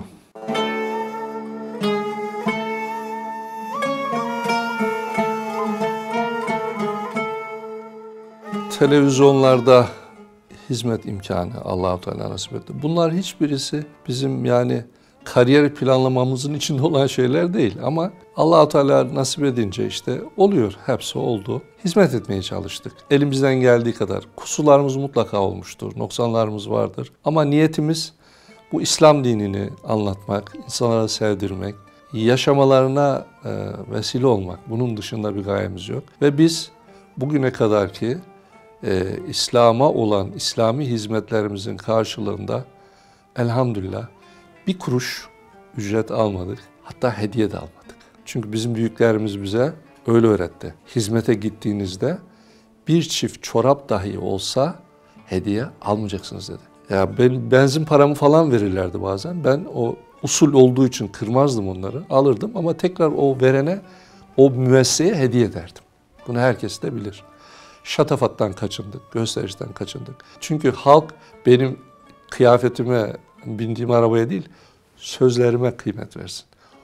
Televizyonlarda hizmet imkanı Allah-u Teala nasip etti. Bunlar hiçbirisi bizim yani kariyer planlamamızın içinde olan şeyler değil ama Allah-u Teala nasip edince işte oluyor. Hepsi oldu. Hizmet etmeye çalıştık. Elimizden geldiği kadar. Kusurlarımız mutlaka olmuştur. Noksanlarımız vardır. Ama niyetimiz bu İslam dinini anlatmak, insanlara sevdirmek, yaşamalarına e, vesile olmak. Bunun dışında bir gayemiz yok. Ve biz bugüne kadar ki e, İslam'a olan İslami hizmetlerimizin karşılığında elhamdülillah bir kuruş ücret almadık. Hatta hediye de almadık. Çünkü bizim büyüklerimiz bize öyle öğretti. Hizmete gittiğinizde bir çift çorap dahi olsa hediye almayacaksınız dedi. Ya ben benzin paramı falan verirlerdi bazen. Ben o usul olduğu için kırmazdım onları. Alırdım ama tekrar o verene, o müesseseye hediye ederdim. Bunu herkes de bilir. Şatafattan kaçındık, gösterişten kaçındık. Çünkü halk benim kıyafetime, bindiğim arabaya değil, sözlerime kıymet versin.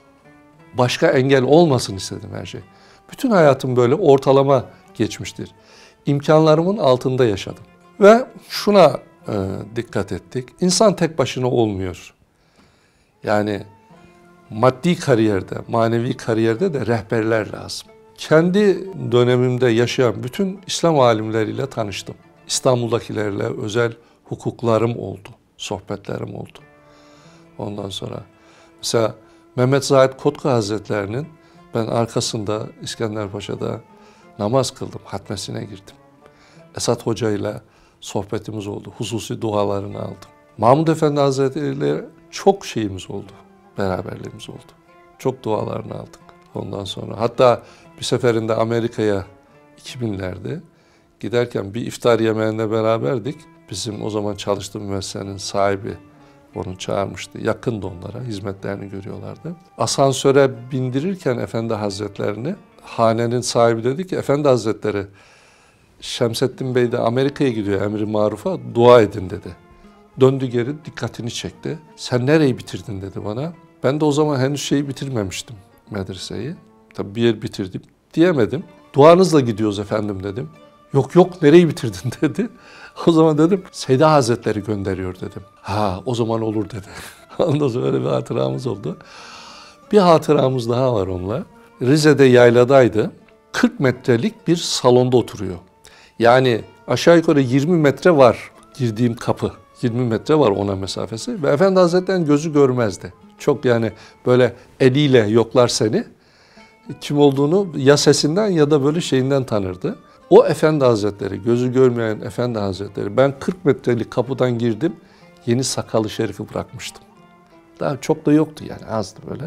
Başka engel olmasın istedim her şey. Bütün hayatım böyle ortalama geçmiştir. İmkanlarımın altında yaşadım. Ve şuna e, dikkat ettik. İnsan tek başına olmuyor. Yani maddi kariyerde, manevi kariyerde de rehberler lazım. Kendi dönemimde yaşayan bütün İslam alimleriyle tanıştım. İstanbul'dakilerle özel hukuklarım oldu, sohbetlerim oldu. Ondan sonra mesela Mehmet Zahid Kotka Hazretlerinin ben arkasında İskenderpaşa'da namaz kıldım, hatmesine girdim. Esat Hoca ile sohbetimiz oldu, hususi dualarını aldım. Mahmud Efendi Hazretleri ile çok şeyimiz oldu, beraberliğimiz oldu. Çok dualarını aldık ondan sonra. Hatta bir seferinde Amerika'ya iki binlerde giderken bir iftar yemeğinde beraberdik. Bizim o zaman çalıştığım müessesenin sahibi onu çağırmıştı. Yakındı onlara, hizmetlerini görüyorlardı. Asansöre bindirirken Efendi Hazretlerini, hanenin sahibi dedi ki, Efendi Hazretleri, Şemsettin Bey de Amerika'ya gidiyor emri marufa, dua edin dedi. Döndü geri, dikkatini çekti. Sen nereyi bitirdin dedi bana. Ben de o zaman henüz şeyi bitirmemiştim, medreseyi. Tabii bir yer bitirdim diyemedim. Duanızla gidiyoruz efendim dedim. Yok yok nereyi bitirdin dedi. O zaman dedim Seyda Hazretleri gönderiyor dedim. Ha o zaman olur dedi. Ondan sonra öyle bir hatıramız oldu. Bir hatıramız daha var onunla. Rize'de yayladaydı. kırk metrelik bir salonda oturuyor. Yani aşağı yukarı yirmi metre var girdiğim kapı. yirmi metre var ona mesafesi. Ve Efendi Hazretleri'nin gözü görmezdi. Çok yani böyle eliyle yoklar seni. Kim olduğunu ya sesinden ya da böyle şeyinden tanırdı. O Efendi Hazretleri, gözü görmeyen Efendi Hazretleri, ben kırk metrelik kapıdan girdim, yeni sakalı şerifi bırakmıştım. Daha çok da yoktu yani, azdı böyle.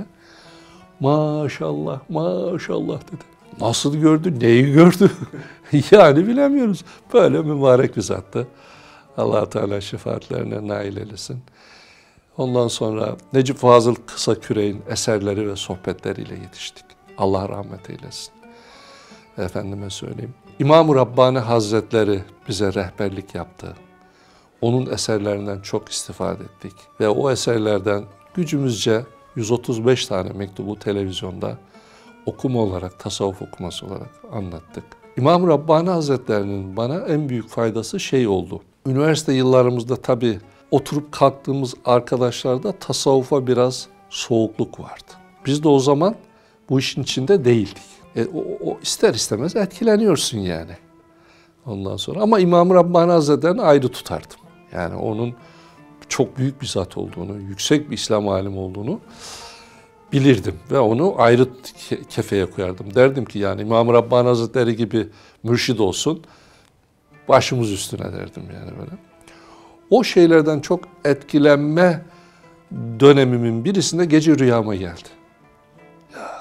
Maşallah, maşallah dedi. Nasıl gördü, neyi gördü? Yani bilemiyoruz. Böyle mübarek bir zattı. Allah-u Teala şefaatlerine nail eylesin. Ondan sonra Necip Fazıl Kısaküre'nin eserleri ve sohbetleriyle yetiştik. Allah rahmet eylesin. Efendime söyleyeyim. İmam-ı Rabbani Hazretleri bize rehberlik yaptı. Onun eserlerinden çok istifade ettik. Ve o eserlerden gücümüzce yüz otuz beş tane mektubu televizyonda okuma olarak, tasavvuf okuması olarak anlattık. İmam-ı Rabbani Hazretleri'nin bana en büyük faydası şey oldu. Üniversite yıllarımızda tabii oturup kalktığımız arkadaşlarda tasavvufa biraz soğukluk vardı. Biz de o zaman bu işin içinde değildik. E, o, o ister istemez etkileniyorsun yani. Ondan sonra ama İmam-ı Rabbani Hazretleri'ni ayrı tutardım. Yani onun çok büyük bir zat olduğunu, yüksek bir İslam alimi olduğunu bilirdim ve onu ayrı kefeye koyardım. Derdim ki yani İmam-ı Rabbani Hazretleri gibi mürşid olsun, başımız üstüne derdim yani böyle. O şeylerden çok etkilenme dönemimin birisinde gece rüyama geldi. Ya,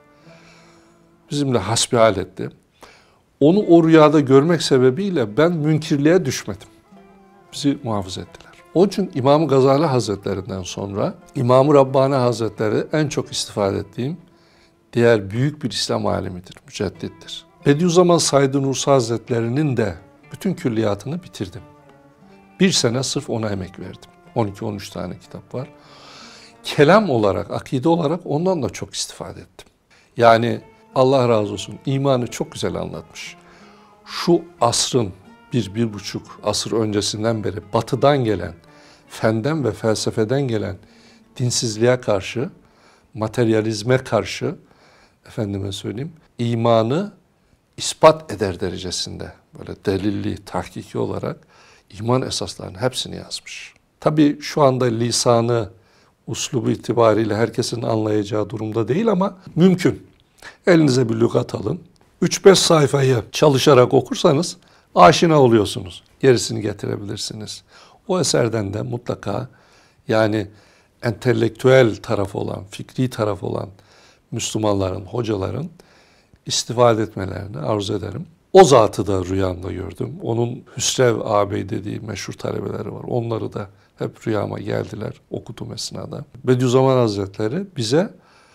bizimle hasbihal etti. Onu o rüyada görmek sebebiyle ben münkirliğe düşmedim. Bizi muhafaza ettiler. Onun için İmam-ı Gazali Hazretlerinden sonra İmam-ı Rabbani Hazretleri en çok istifade ettiğim diğer büyük bir İslam alimidir, müceddittir. Bediüzzaman Said Nursi Hazretleri'nin de bütün külliyatını bitirdim. Bir sene sırf ona emek verdim. on iki on üç tane kitap var. Kelam olarak, akide olarak ondan da çok istifade ettim. Yani Allah razı olsun imanı çok güzel anlatmış. Şu asrın bir, bir buçuk asır öncesinden beri batıdan gelen, fenden ve felsefeden gelen dinsizliğe karşı, materyalizme karşı, efendime söyleyeyim, imanı ispat eder derecesinde, böyle delilli, tahkiki olarak iman esaslarının hepsini yazmış. Tabii şu anda lisanı, uslubu itibariyle herkesin anlayacağı durumda değil ama mümkün. Elinize bir lügat alın. üç beş sayfayı çalışarak okursanız aşina oluyorsunuz. Gerisini getirebilirsiniz. O eserden de mutlaka yani entelektüel tarafı olan, fikri tarafı olan Müslümanların, hocaların istifade etmelerini arzu ederim. O zatı da rüyamda gördüm. Onun Hüsrev ağabey dediği meşhur talebeleri var. Onları da hep rüyama geldiler okuduğum esnada. Bediüzzaman Hazretleri bize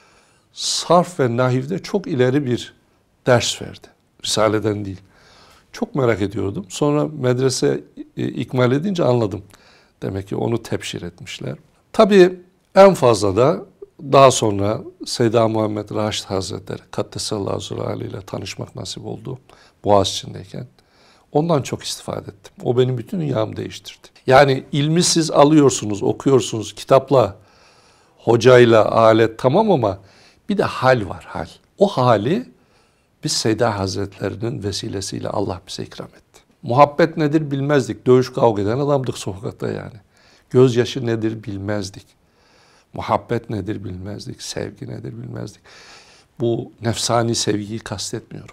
sarf ve nahivde çok ileri bir ders verdi. Risale'den değil. Çok merak ediyordum. Sonra medrese ikmal edince anladım. Demek ki onu tebşir etmişler. Tabii en fazla da daha sonra Seyda Muhammed Raşid Hazretleri Kaddesallahu aleyhi ile tanışmak nasip oldu Boğaziçi'ndeyken. Ondan çok istifade ettim. O benim bütün dünyamı değiştirdi. Yani ilmi siz alıyorsunuz, okuyorsunuz kitapla, hocayla, alet tamam ama bir de hal var, hal. O hali biz Seyda Hazretlerinin vesilesiyle Allah bize ikram etti. Muhabbet nedir bilmezdik. Dövüş kavga eden adamdık sokakta yani. Gözyaşı nedir bilmezdik. Muhabbet nedir bilmezdik. Sevgi nedir bilmezdik. Bu nefsani sevgiyi kastetmiyorum.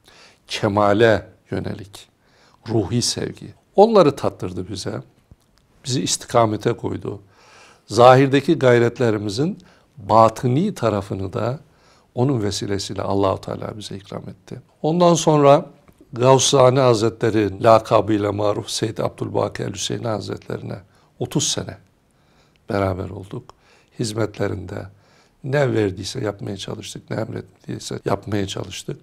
Kemale yönelik, ruhi sevgi. Onları tattırdı bize. Bizi istikamete koydu. Zahirdeki gayretlerimizin batıni tarafını da onun vesilesiyle Allah-u Teala bize ikram etti. Ondan sonra Gavsani Hazretleri lakabıyla maruf Seyyid Abdülbaki el-Hüseyni Hazretlerine otuz sene beraber olduk. Hizmetlerinde ne verdiyse yapmaya çalıştık, ne emrettiyse yapmaya çalıştık.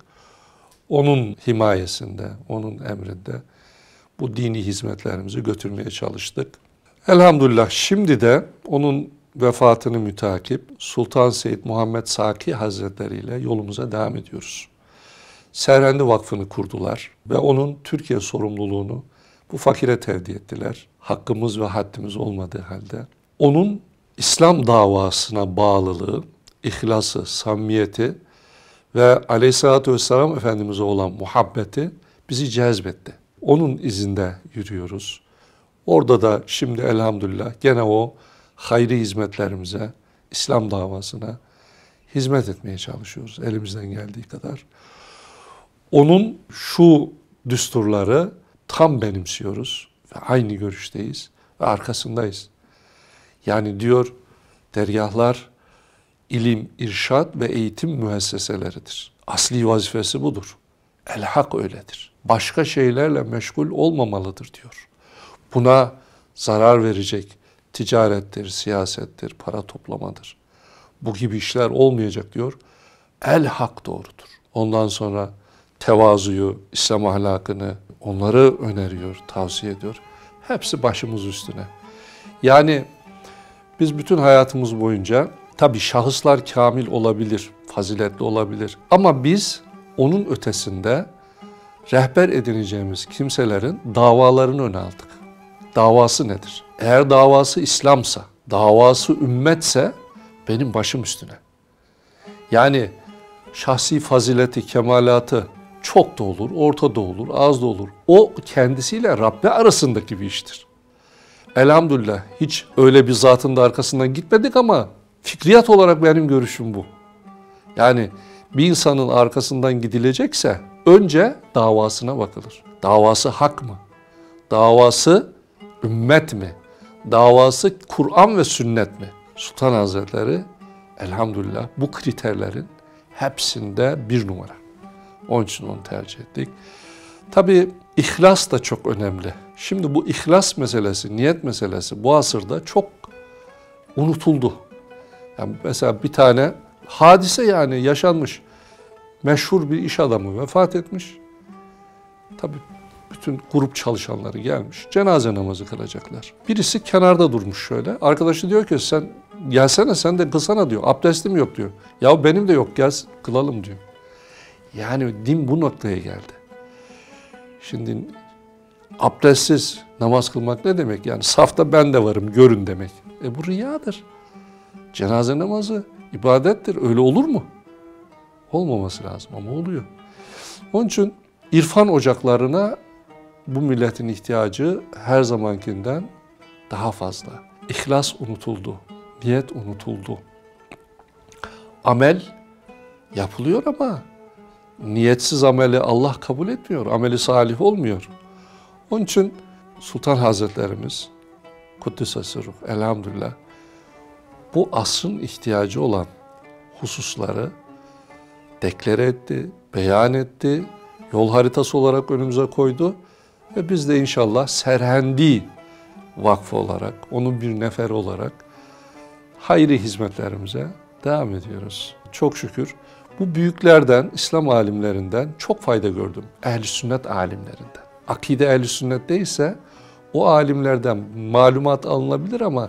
Onun himayesinde, onun emrinde bu dini hizmetlerimizi götürmeye çalıştık. Elhamdülillah şimdi de onun vefatını mütakip Sultan Seyyid Muhammed Saki Hazretleri ile yolumuza devam ediyoruz. Serhendi Vakfı'nı kurdular ve onun Türkiye sorumluluğunu bu fakire tevdi ettiler. Hakkımız ve haddimiz olmadığı halde. Onun İslam davasına bağlılığı, ihlası, samimiyeti ve Aleyhisselatü Vesselam Efendimiz'e olan muhabbeti bizi cezbetti. Onun izinde yürüyoruz. Orada da şimdi elhamdülillah gene o hayri hizmetlerimize, İslam davasına hizmet etmeye çalışıyoruz elimizden geldiği kadar. Onun şu düsturları tam benimsiyoruz ve aynı görüşteyiz ve arkasındayız. Yani diyor dergahlar ilim, irşad ve eğitim müesseseleridir. Asli vazifesi budur. El-hak öyledir. Başka şeylerle meşgul olmamalıdır diyor. Buna zarar verecek, ticarettir, siyasettir, para toplamadır. Bu gibi işler olmayacak diyor. El hak doğrudur. Ondan sonra tevazuyu, İslam ahlakını, onları öneriyor, tavsiye ediyor. Hepsi başımız üstüne. Yani biz bütün hayatımız boyunca tabii şahıslar kamil olabilir, faziletli olabilir. Ama biz onun ötesinde rehber edineceğimiz kimselerin davalarını öne aldık. Davası nedir? Eğer davası İslam'sa, davası ümmetse benim başım üstüne. Yani şahsi fazileti, kemalatı çok da olur, orta da olur, az da olur. O kendisiyle Rabbi arasındaki bir iştir. Elhamdülillah hiç öyle bir zatın da arkasından gitmedik ama fikriyat olarak benim görüşüm bu. Yani bir insanın arkasından gidilecekse önce davasına bakılır. Davası hak mı? Davası ümmet mi? Davası Kur'an ve sünnet mi? Sultan Hazretleri elhamdülillah bu kriterlerin hepsinde bir numara. Onun için onu tercih ettik. Tabii ihlas da çok önemli. Şimdi bu ihlas meselesi, niyet meselesi bu asırda çok unutuldu. Yani mesela bir tane hadise yani yaşanmış. Meşhur bir iş adamı vefat etmiş. Tabii bütün grup çalışanları gelmiş. Cenaze namazı kılacaklar. Birisi kenarda durmuş şöyle. Arkadaşı diyor ki sen gelsene sen de kılsana diyor. Abdestim yok diyor. Ya benim de yok gel kılalım diyor. Yani din bu noktaya geldi. Şimdi abdestsiz namaz kılmak ne demek? Yani safta ben de varım görün demek. E bu riyadır. Cenaze namazı ibadettir. Öyle olur mu? Olmaması lazım ama oluyor. Onun için irfan ocaklarına bu milletin ihtiyacı her zamankinden daha fazla. İhlas unutuldu. Niyet unutuldu. Amel yapılıyor ama niyetsiz ameli Allah kabul etmiyor. Ameli salih olmuyor. Onun için Sultan Hazretlerimiz Kuddise Sırruh elhamdülillah bu asrın ihtiyacı olan hususları deklare etti, beyan etti, yol haritası olarak önümüze koydu ve biz de inşallah Serhendi Vakfı olarak, onun bir neferi olarak hayri hizmetlerimize devam ediyoruz. Çok şükür bu büyüklerden, İslam alimlerinden çok fayda gördüm. Ehl-i sünnet alimlerinden. Akide ehl-i sünnet değilse o alimlerden malumat alınabilir ama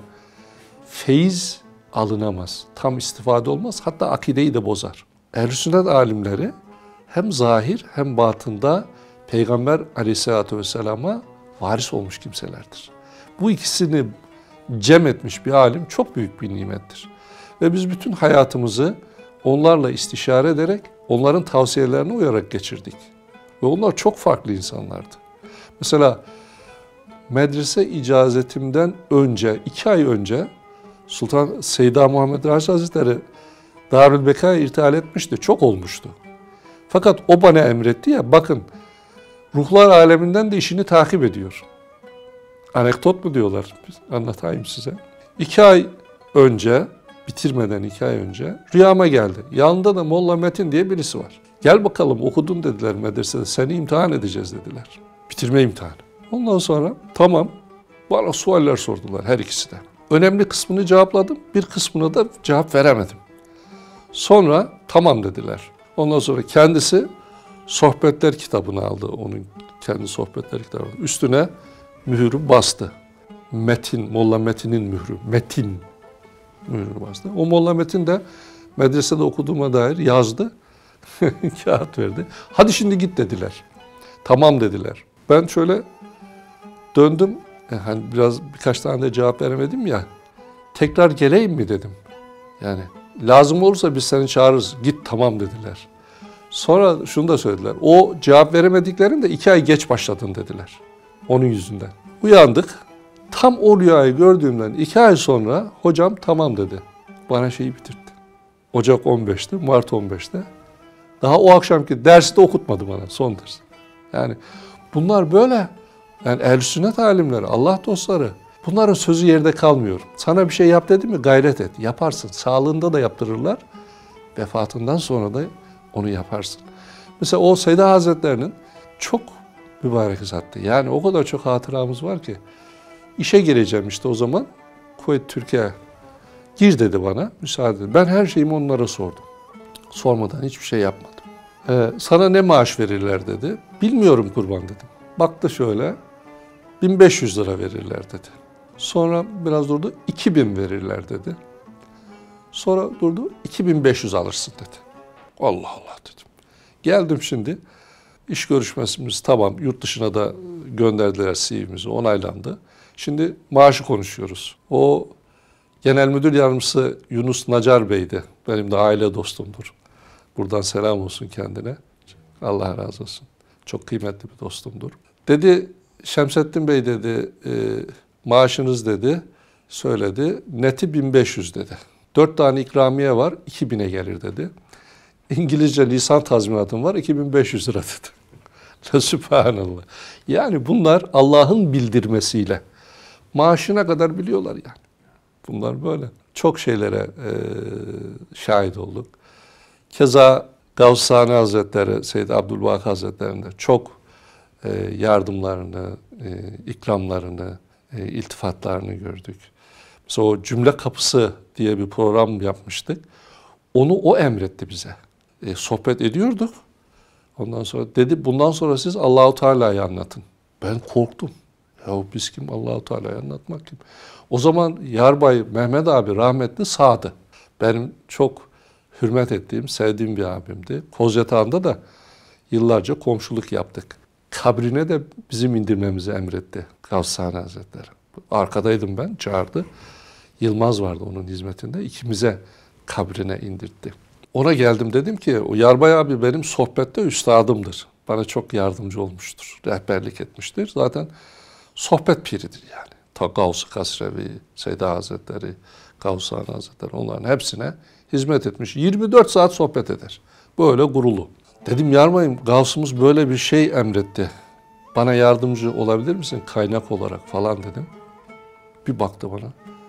feyiz alınamaz. Tam istifade olmaz. Hatta akideyi de bozar. Ehl-i sünnet alimleri hem zahir hem batında Peygamber aleyhissalatü vesselama varis olmuş kimselerdir. Bu ikisini cem etmiş bir alim çok büyük bir nimettir. Ve biz bütün hayatımızı onlarla istişare ederek, onların tavsiyelerine uyarak geçirdik. Ve onlar çok farklı insanlardı. Mesela medrese icazetimden önce, iki ay önce Sultan Seyda Muhammed Raşid Hazretleri Darülbeka'ya irtihal etmişti. Çok olmuştu. Fakat o bana emretti ya, bakın ruhlar aleminden de işini takip ediyor. Anekdot mu diyorlar? Anlatayım size. İki ay önce, bitirmeden iki ay önce rüyama geldi. Yanında da Molla Metin diye birisi var. Gel bakalım okudun dediler medresede. Seni imtihan edeceğiz dediler. Bitirme imtihanı. Ondan sonra tamam bana sualler sordular her ikisi de. Önemli kısmını cevapladım. Bir kısmına da cevap veremedim. Sonra tamam dediler. Ondan sonra kendisi sohbetler kitabını aldı. Onun kendi sohbetler kitabını. Üstüne mühürü bastı. Metin, Molla Metin'in mührü. Metin mührü bastı. O Molla Metin de medresede okuduğuma dair yazdı. Kağıt verdi. Hadi şimdi git dediler. Tamam dediler. Ben şöyle döndüm. Hani biraz birkaç tane de cevap veremedim ya. Tekrar geleyim mi dedim. Yani lazım olursa biz seni çağırırız. Git tamam dediler. Sonra şunu da söylediler. O cevap veremediklerinde iki ay geç başladın dediler. Onun yüzünden. Uyandık. Tam o rüyayı gördüğümden iki ay sonra hocam tamam dedi. Bana şeyi bitirdi. Ocak on beşte, Mart on beşte. Daha o akşamki dersi de okutmadı bana son ders. Yani bunlar böyle. Yani ehl-i sünnet alimleri, Allah dostları. Bunların sözü yerde kalmıyor. Sana bir şey yap dedi mi gayret et. Yaparsın. Sağlığında da yaptırırlar. Vefatından sonra da onu yaparsın. Mesela o Seyda Hazretlerinin çok mübarek zattı. Yani o kadar çok hatıramız var ki. İşe gireceğim işte o zaman. Kuveyt Türkiye gir dedi bana, müsaade dedi. Ben her şeyimi onlara sordum. Sormadan hiçbir şey yapmadım. Ee, sana ne maaş verirler dedi. Bilmiyorum kurban dedim. Baktı şöyle, bin beş yüz lira verirler dedi. Sonra biraz durdu, iki bin verirler dedi. Sonra durdu, iki bin beş yüz alırsın dedi. Allah Allah dedim. Geldim şimdi, iş görüşmemiz tamam, yurt dışına da gönderdiler C V'mizi, onaylandı. Şimdi maaşı konuşuyoruz. O genel müdür yardımcısı Yunus Nacar Bey'di. Benim de aile dostumdur. Buradan selam olsun kendine. Allah razı olsun. Çok kıymetli bir dostumdur. Dedi, Şemsettin Bey dedi, e, maaşınız dedi, söyledi. Neti bin beş yüz dedi. Dört tane ikramiye var, iki bine gelir dedi. İngilizce lisan tazminatım var, iki bin beş yüz lira dedi. Sübhanallah. Yani bunlar Allah'ın bildirmesiyle. Maaşına kadar biliyorlar yani. Bunlar böyle. Çok şeylere e, şahit olduk. Keza Gavs-ı Hazretleri, Seyyid Abdülbaki Hazretleri'nde çok e, yardımlarını, e, ikramlarını, e, iltifatlarını gördük. Mesela o Cümle Kapısı diye bir program yapmıştık. Onu o emretti bize. E, sohbet ediyorduk. Ondan sonra dedi, bundan sonra siz Allahu Teala'yı anlatın. Ben korktum. Ya biz kim, Allahu Teala'yı anlatmak kim? O zaman Yarbay Mehmet abi rahmetli sağdı. Benim çok hürmet ettiğim, sevdiğim bir abimdi. Kozyatağı'nda da yıllarca komşuluk yaptık. Kabrine de bizim indirmemizi emretti Gavs-ı Hazretleri. Arkadaydım ben, çağırdı. Yılmaz vardı onun hizmetinde. İkimize kabrine indirtti. Ona geldim, dedim ki o Yarbay abi benim sohbette üstadımdır. Bana çok yardımcı olmuştur, rehberlik etmiştir. Zaten sohbet piridir yani. Ta Gavs-ı Kasrevi, Seyda Hazretleri, Gavs-ı Hazretleri, onların hepsine hizmet etmiş. yirmi dört saat sohbet eder. Böyle gurulu. Dedim Yarbay'ım, Gavs'ımız böyle bir şey emretti. Bana yardımcı olabilir misin kaynak olarak falan dedim. Bir baktı bana.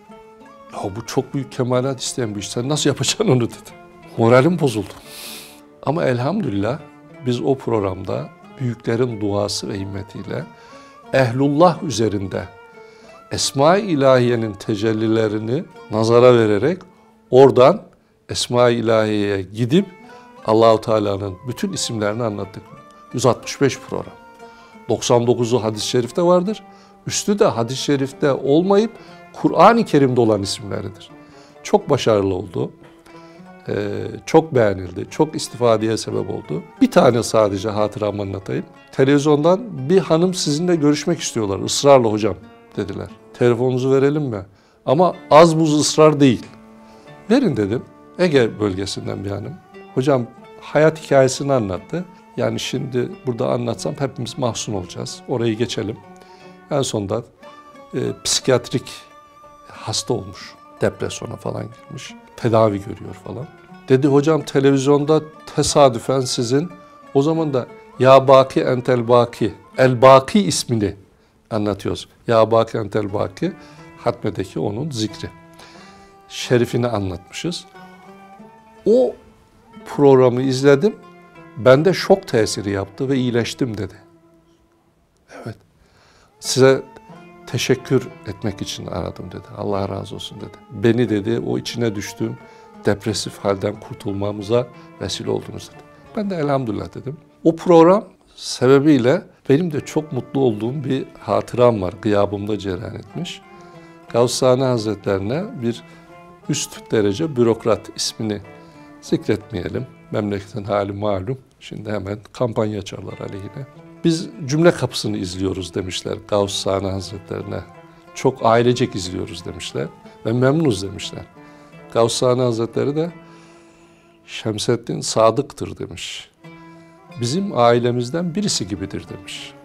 Ya bu çok büyük kemalat isteyen bir iş. Sen nasıl yapacaksın onu dedi. Moralim bozuldu. Ama elhamdülillah biz o programda büyüklerin duası ve himmetiyle ehlullah üzerinde Esma-i İlahiye'nin tecellilerini nazara vererek oradan Esma-i İlahiye'ye gidip Allah-u Teala'nın bütün isimlerini anlattık. yüz altmış beş program. doksan dokuzu hadis-i şerifte vardır. Üstü de hadis-i şerifte olmayıp Kur'an-ı Kerim'de olan isimleridir. Çok başarılı oldu. Ee, çok beğenildi. Çok istifadeye sebep oldu. Bir tane sadece hatıramı anlatayım. Televizyondan bir hanım sizinle görüşmek istiyorlar. Israrla hocam dediler. Telefonunuzu verelim mi? Ama az buz ısrar değil. Verin dedim. Ege bölgesinden bir hanım. Hocam hayat hikayesini anlattı. Yani şimdi burada anlatsam hepimiz mahzun olacağız. Orayı geçelim. En sonunda e, psikiyatrik hasta olmuş. Depresyona falan girmiş. Tedavi görüyor falan. Dedi hocam televizyonda tesadüfen sizin o zaman da Ya Baki Entel Baki, El Baki ismini anlatıyoruz. Ya Baki Entel Baki, hatmedeki onun zikri. Şerifini anlatmışız. O programı izledim. Bende şok tesiri yaptı ve iyileştim dedi. Evet. Size teşekkür etmek için aradım dedi. Allah razı olsun dedi. Beni dedi o içine düştüğüm depresif halden kurtulmamıza vesile oldunuz dedi. Ben de elhamdülillah dedim. O program sebebiyle benim de çok mutlu olduğum bir hatıram var. Gıyabımda cereyan etmiş. Gavs-ı Hazretlerine bir üst derece bürokrat ismini zikretmeyelim. Memleketin hali malum. Şimdi hemen kampanya açarlar aleyhine. Biz Cümle Kapısı'nı izliyoruz demişler Gavs-ı Hazretlerine. Çok ailecek izliyoruz demişler ve memnunuz demişler. Gavs-ı Hazretleri de Şemseddin Sadık'tır demiş. Bizim ailemizden birisi gibidir demiş.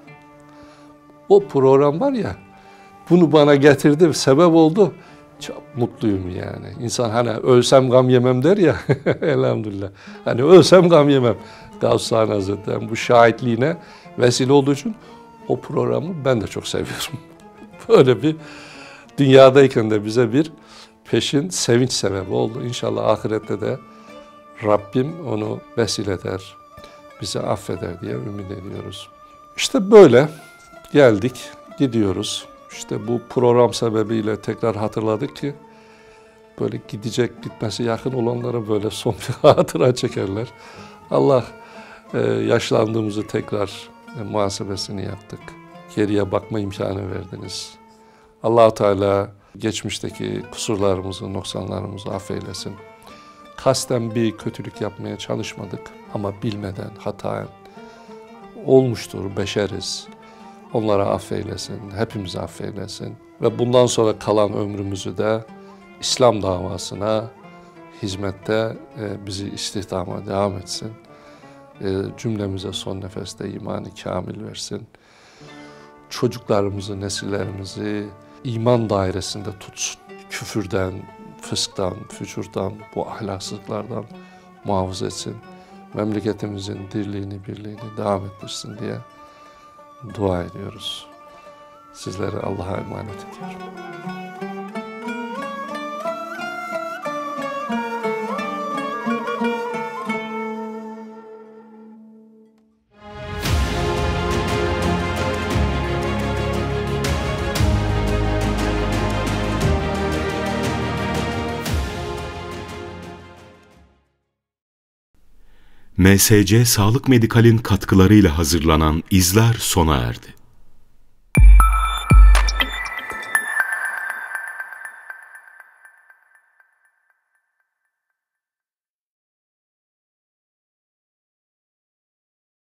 O program var ya, bunu bana getirdi, sebep oldu. Çok mutluyum yani. İnsan hani ölsem gam yemem der ya, elhamdülillah. Hani ölsem gam yemem. Gavs-ı Hazretleri'nin bu şahitliğine vesile olduğu için o programı ben de çok seviyorum. Böyle bir dünyadayken de bize bir peşin sevinç sebebi oldu. İnşallah ahirette de Rabbim onu vesile eder, bizi affeder diye ümit ediyoruz. İşte böyle geldik, gidiyoruz. İşte bu program sebebiyle tekrar hatırladık ki böyle gidecek, gitmesi yakın olanlara böyle son bir hatıra çekerler. Allah e, yaşlandığımızı tekrar e, muhasebesini yaptık. Geriye bakma imkanı verdiniz. Allah-u Teala geçmişteki kusurlarımızı, noksanlarımızı affeylesin. Kasten bir kötülük yapmaya çalışmadık ama bilmeden, hataen olmuştur, beşeriz. Onlara affeylesin, hepimizi affeylesin. Ve bundan sonra kalan ömrümüzü de İslam davasına, hizmette e, bizi istihdama devam etsin. E, cümlemize son nefeste imanı kamil versin. Çocuklarımızı, nesillerimizi iman dairesinde tutsun. Küfürden, fısktan, fücurdan, bu ahlaksızlıklardan muhafaza etsin. Memleketimizin dirliğini, birliğini devam ettirsin diye dua ediyoruz. Sizleri Allah'a emanet ediyorum. M S C Sağlık Medikal'in katkılarıyla hazırlanan İzler sona erdi.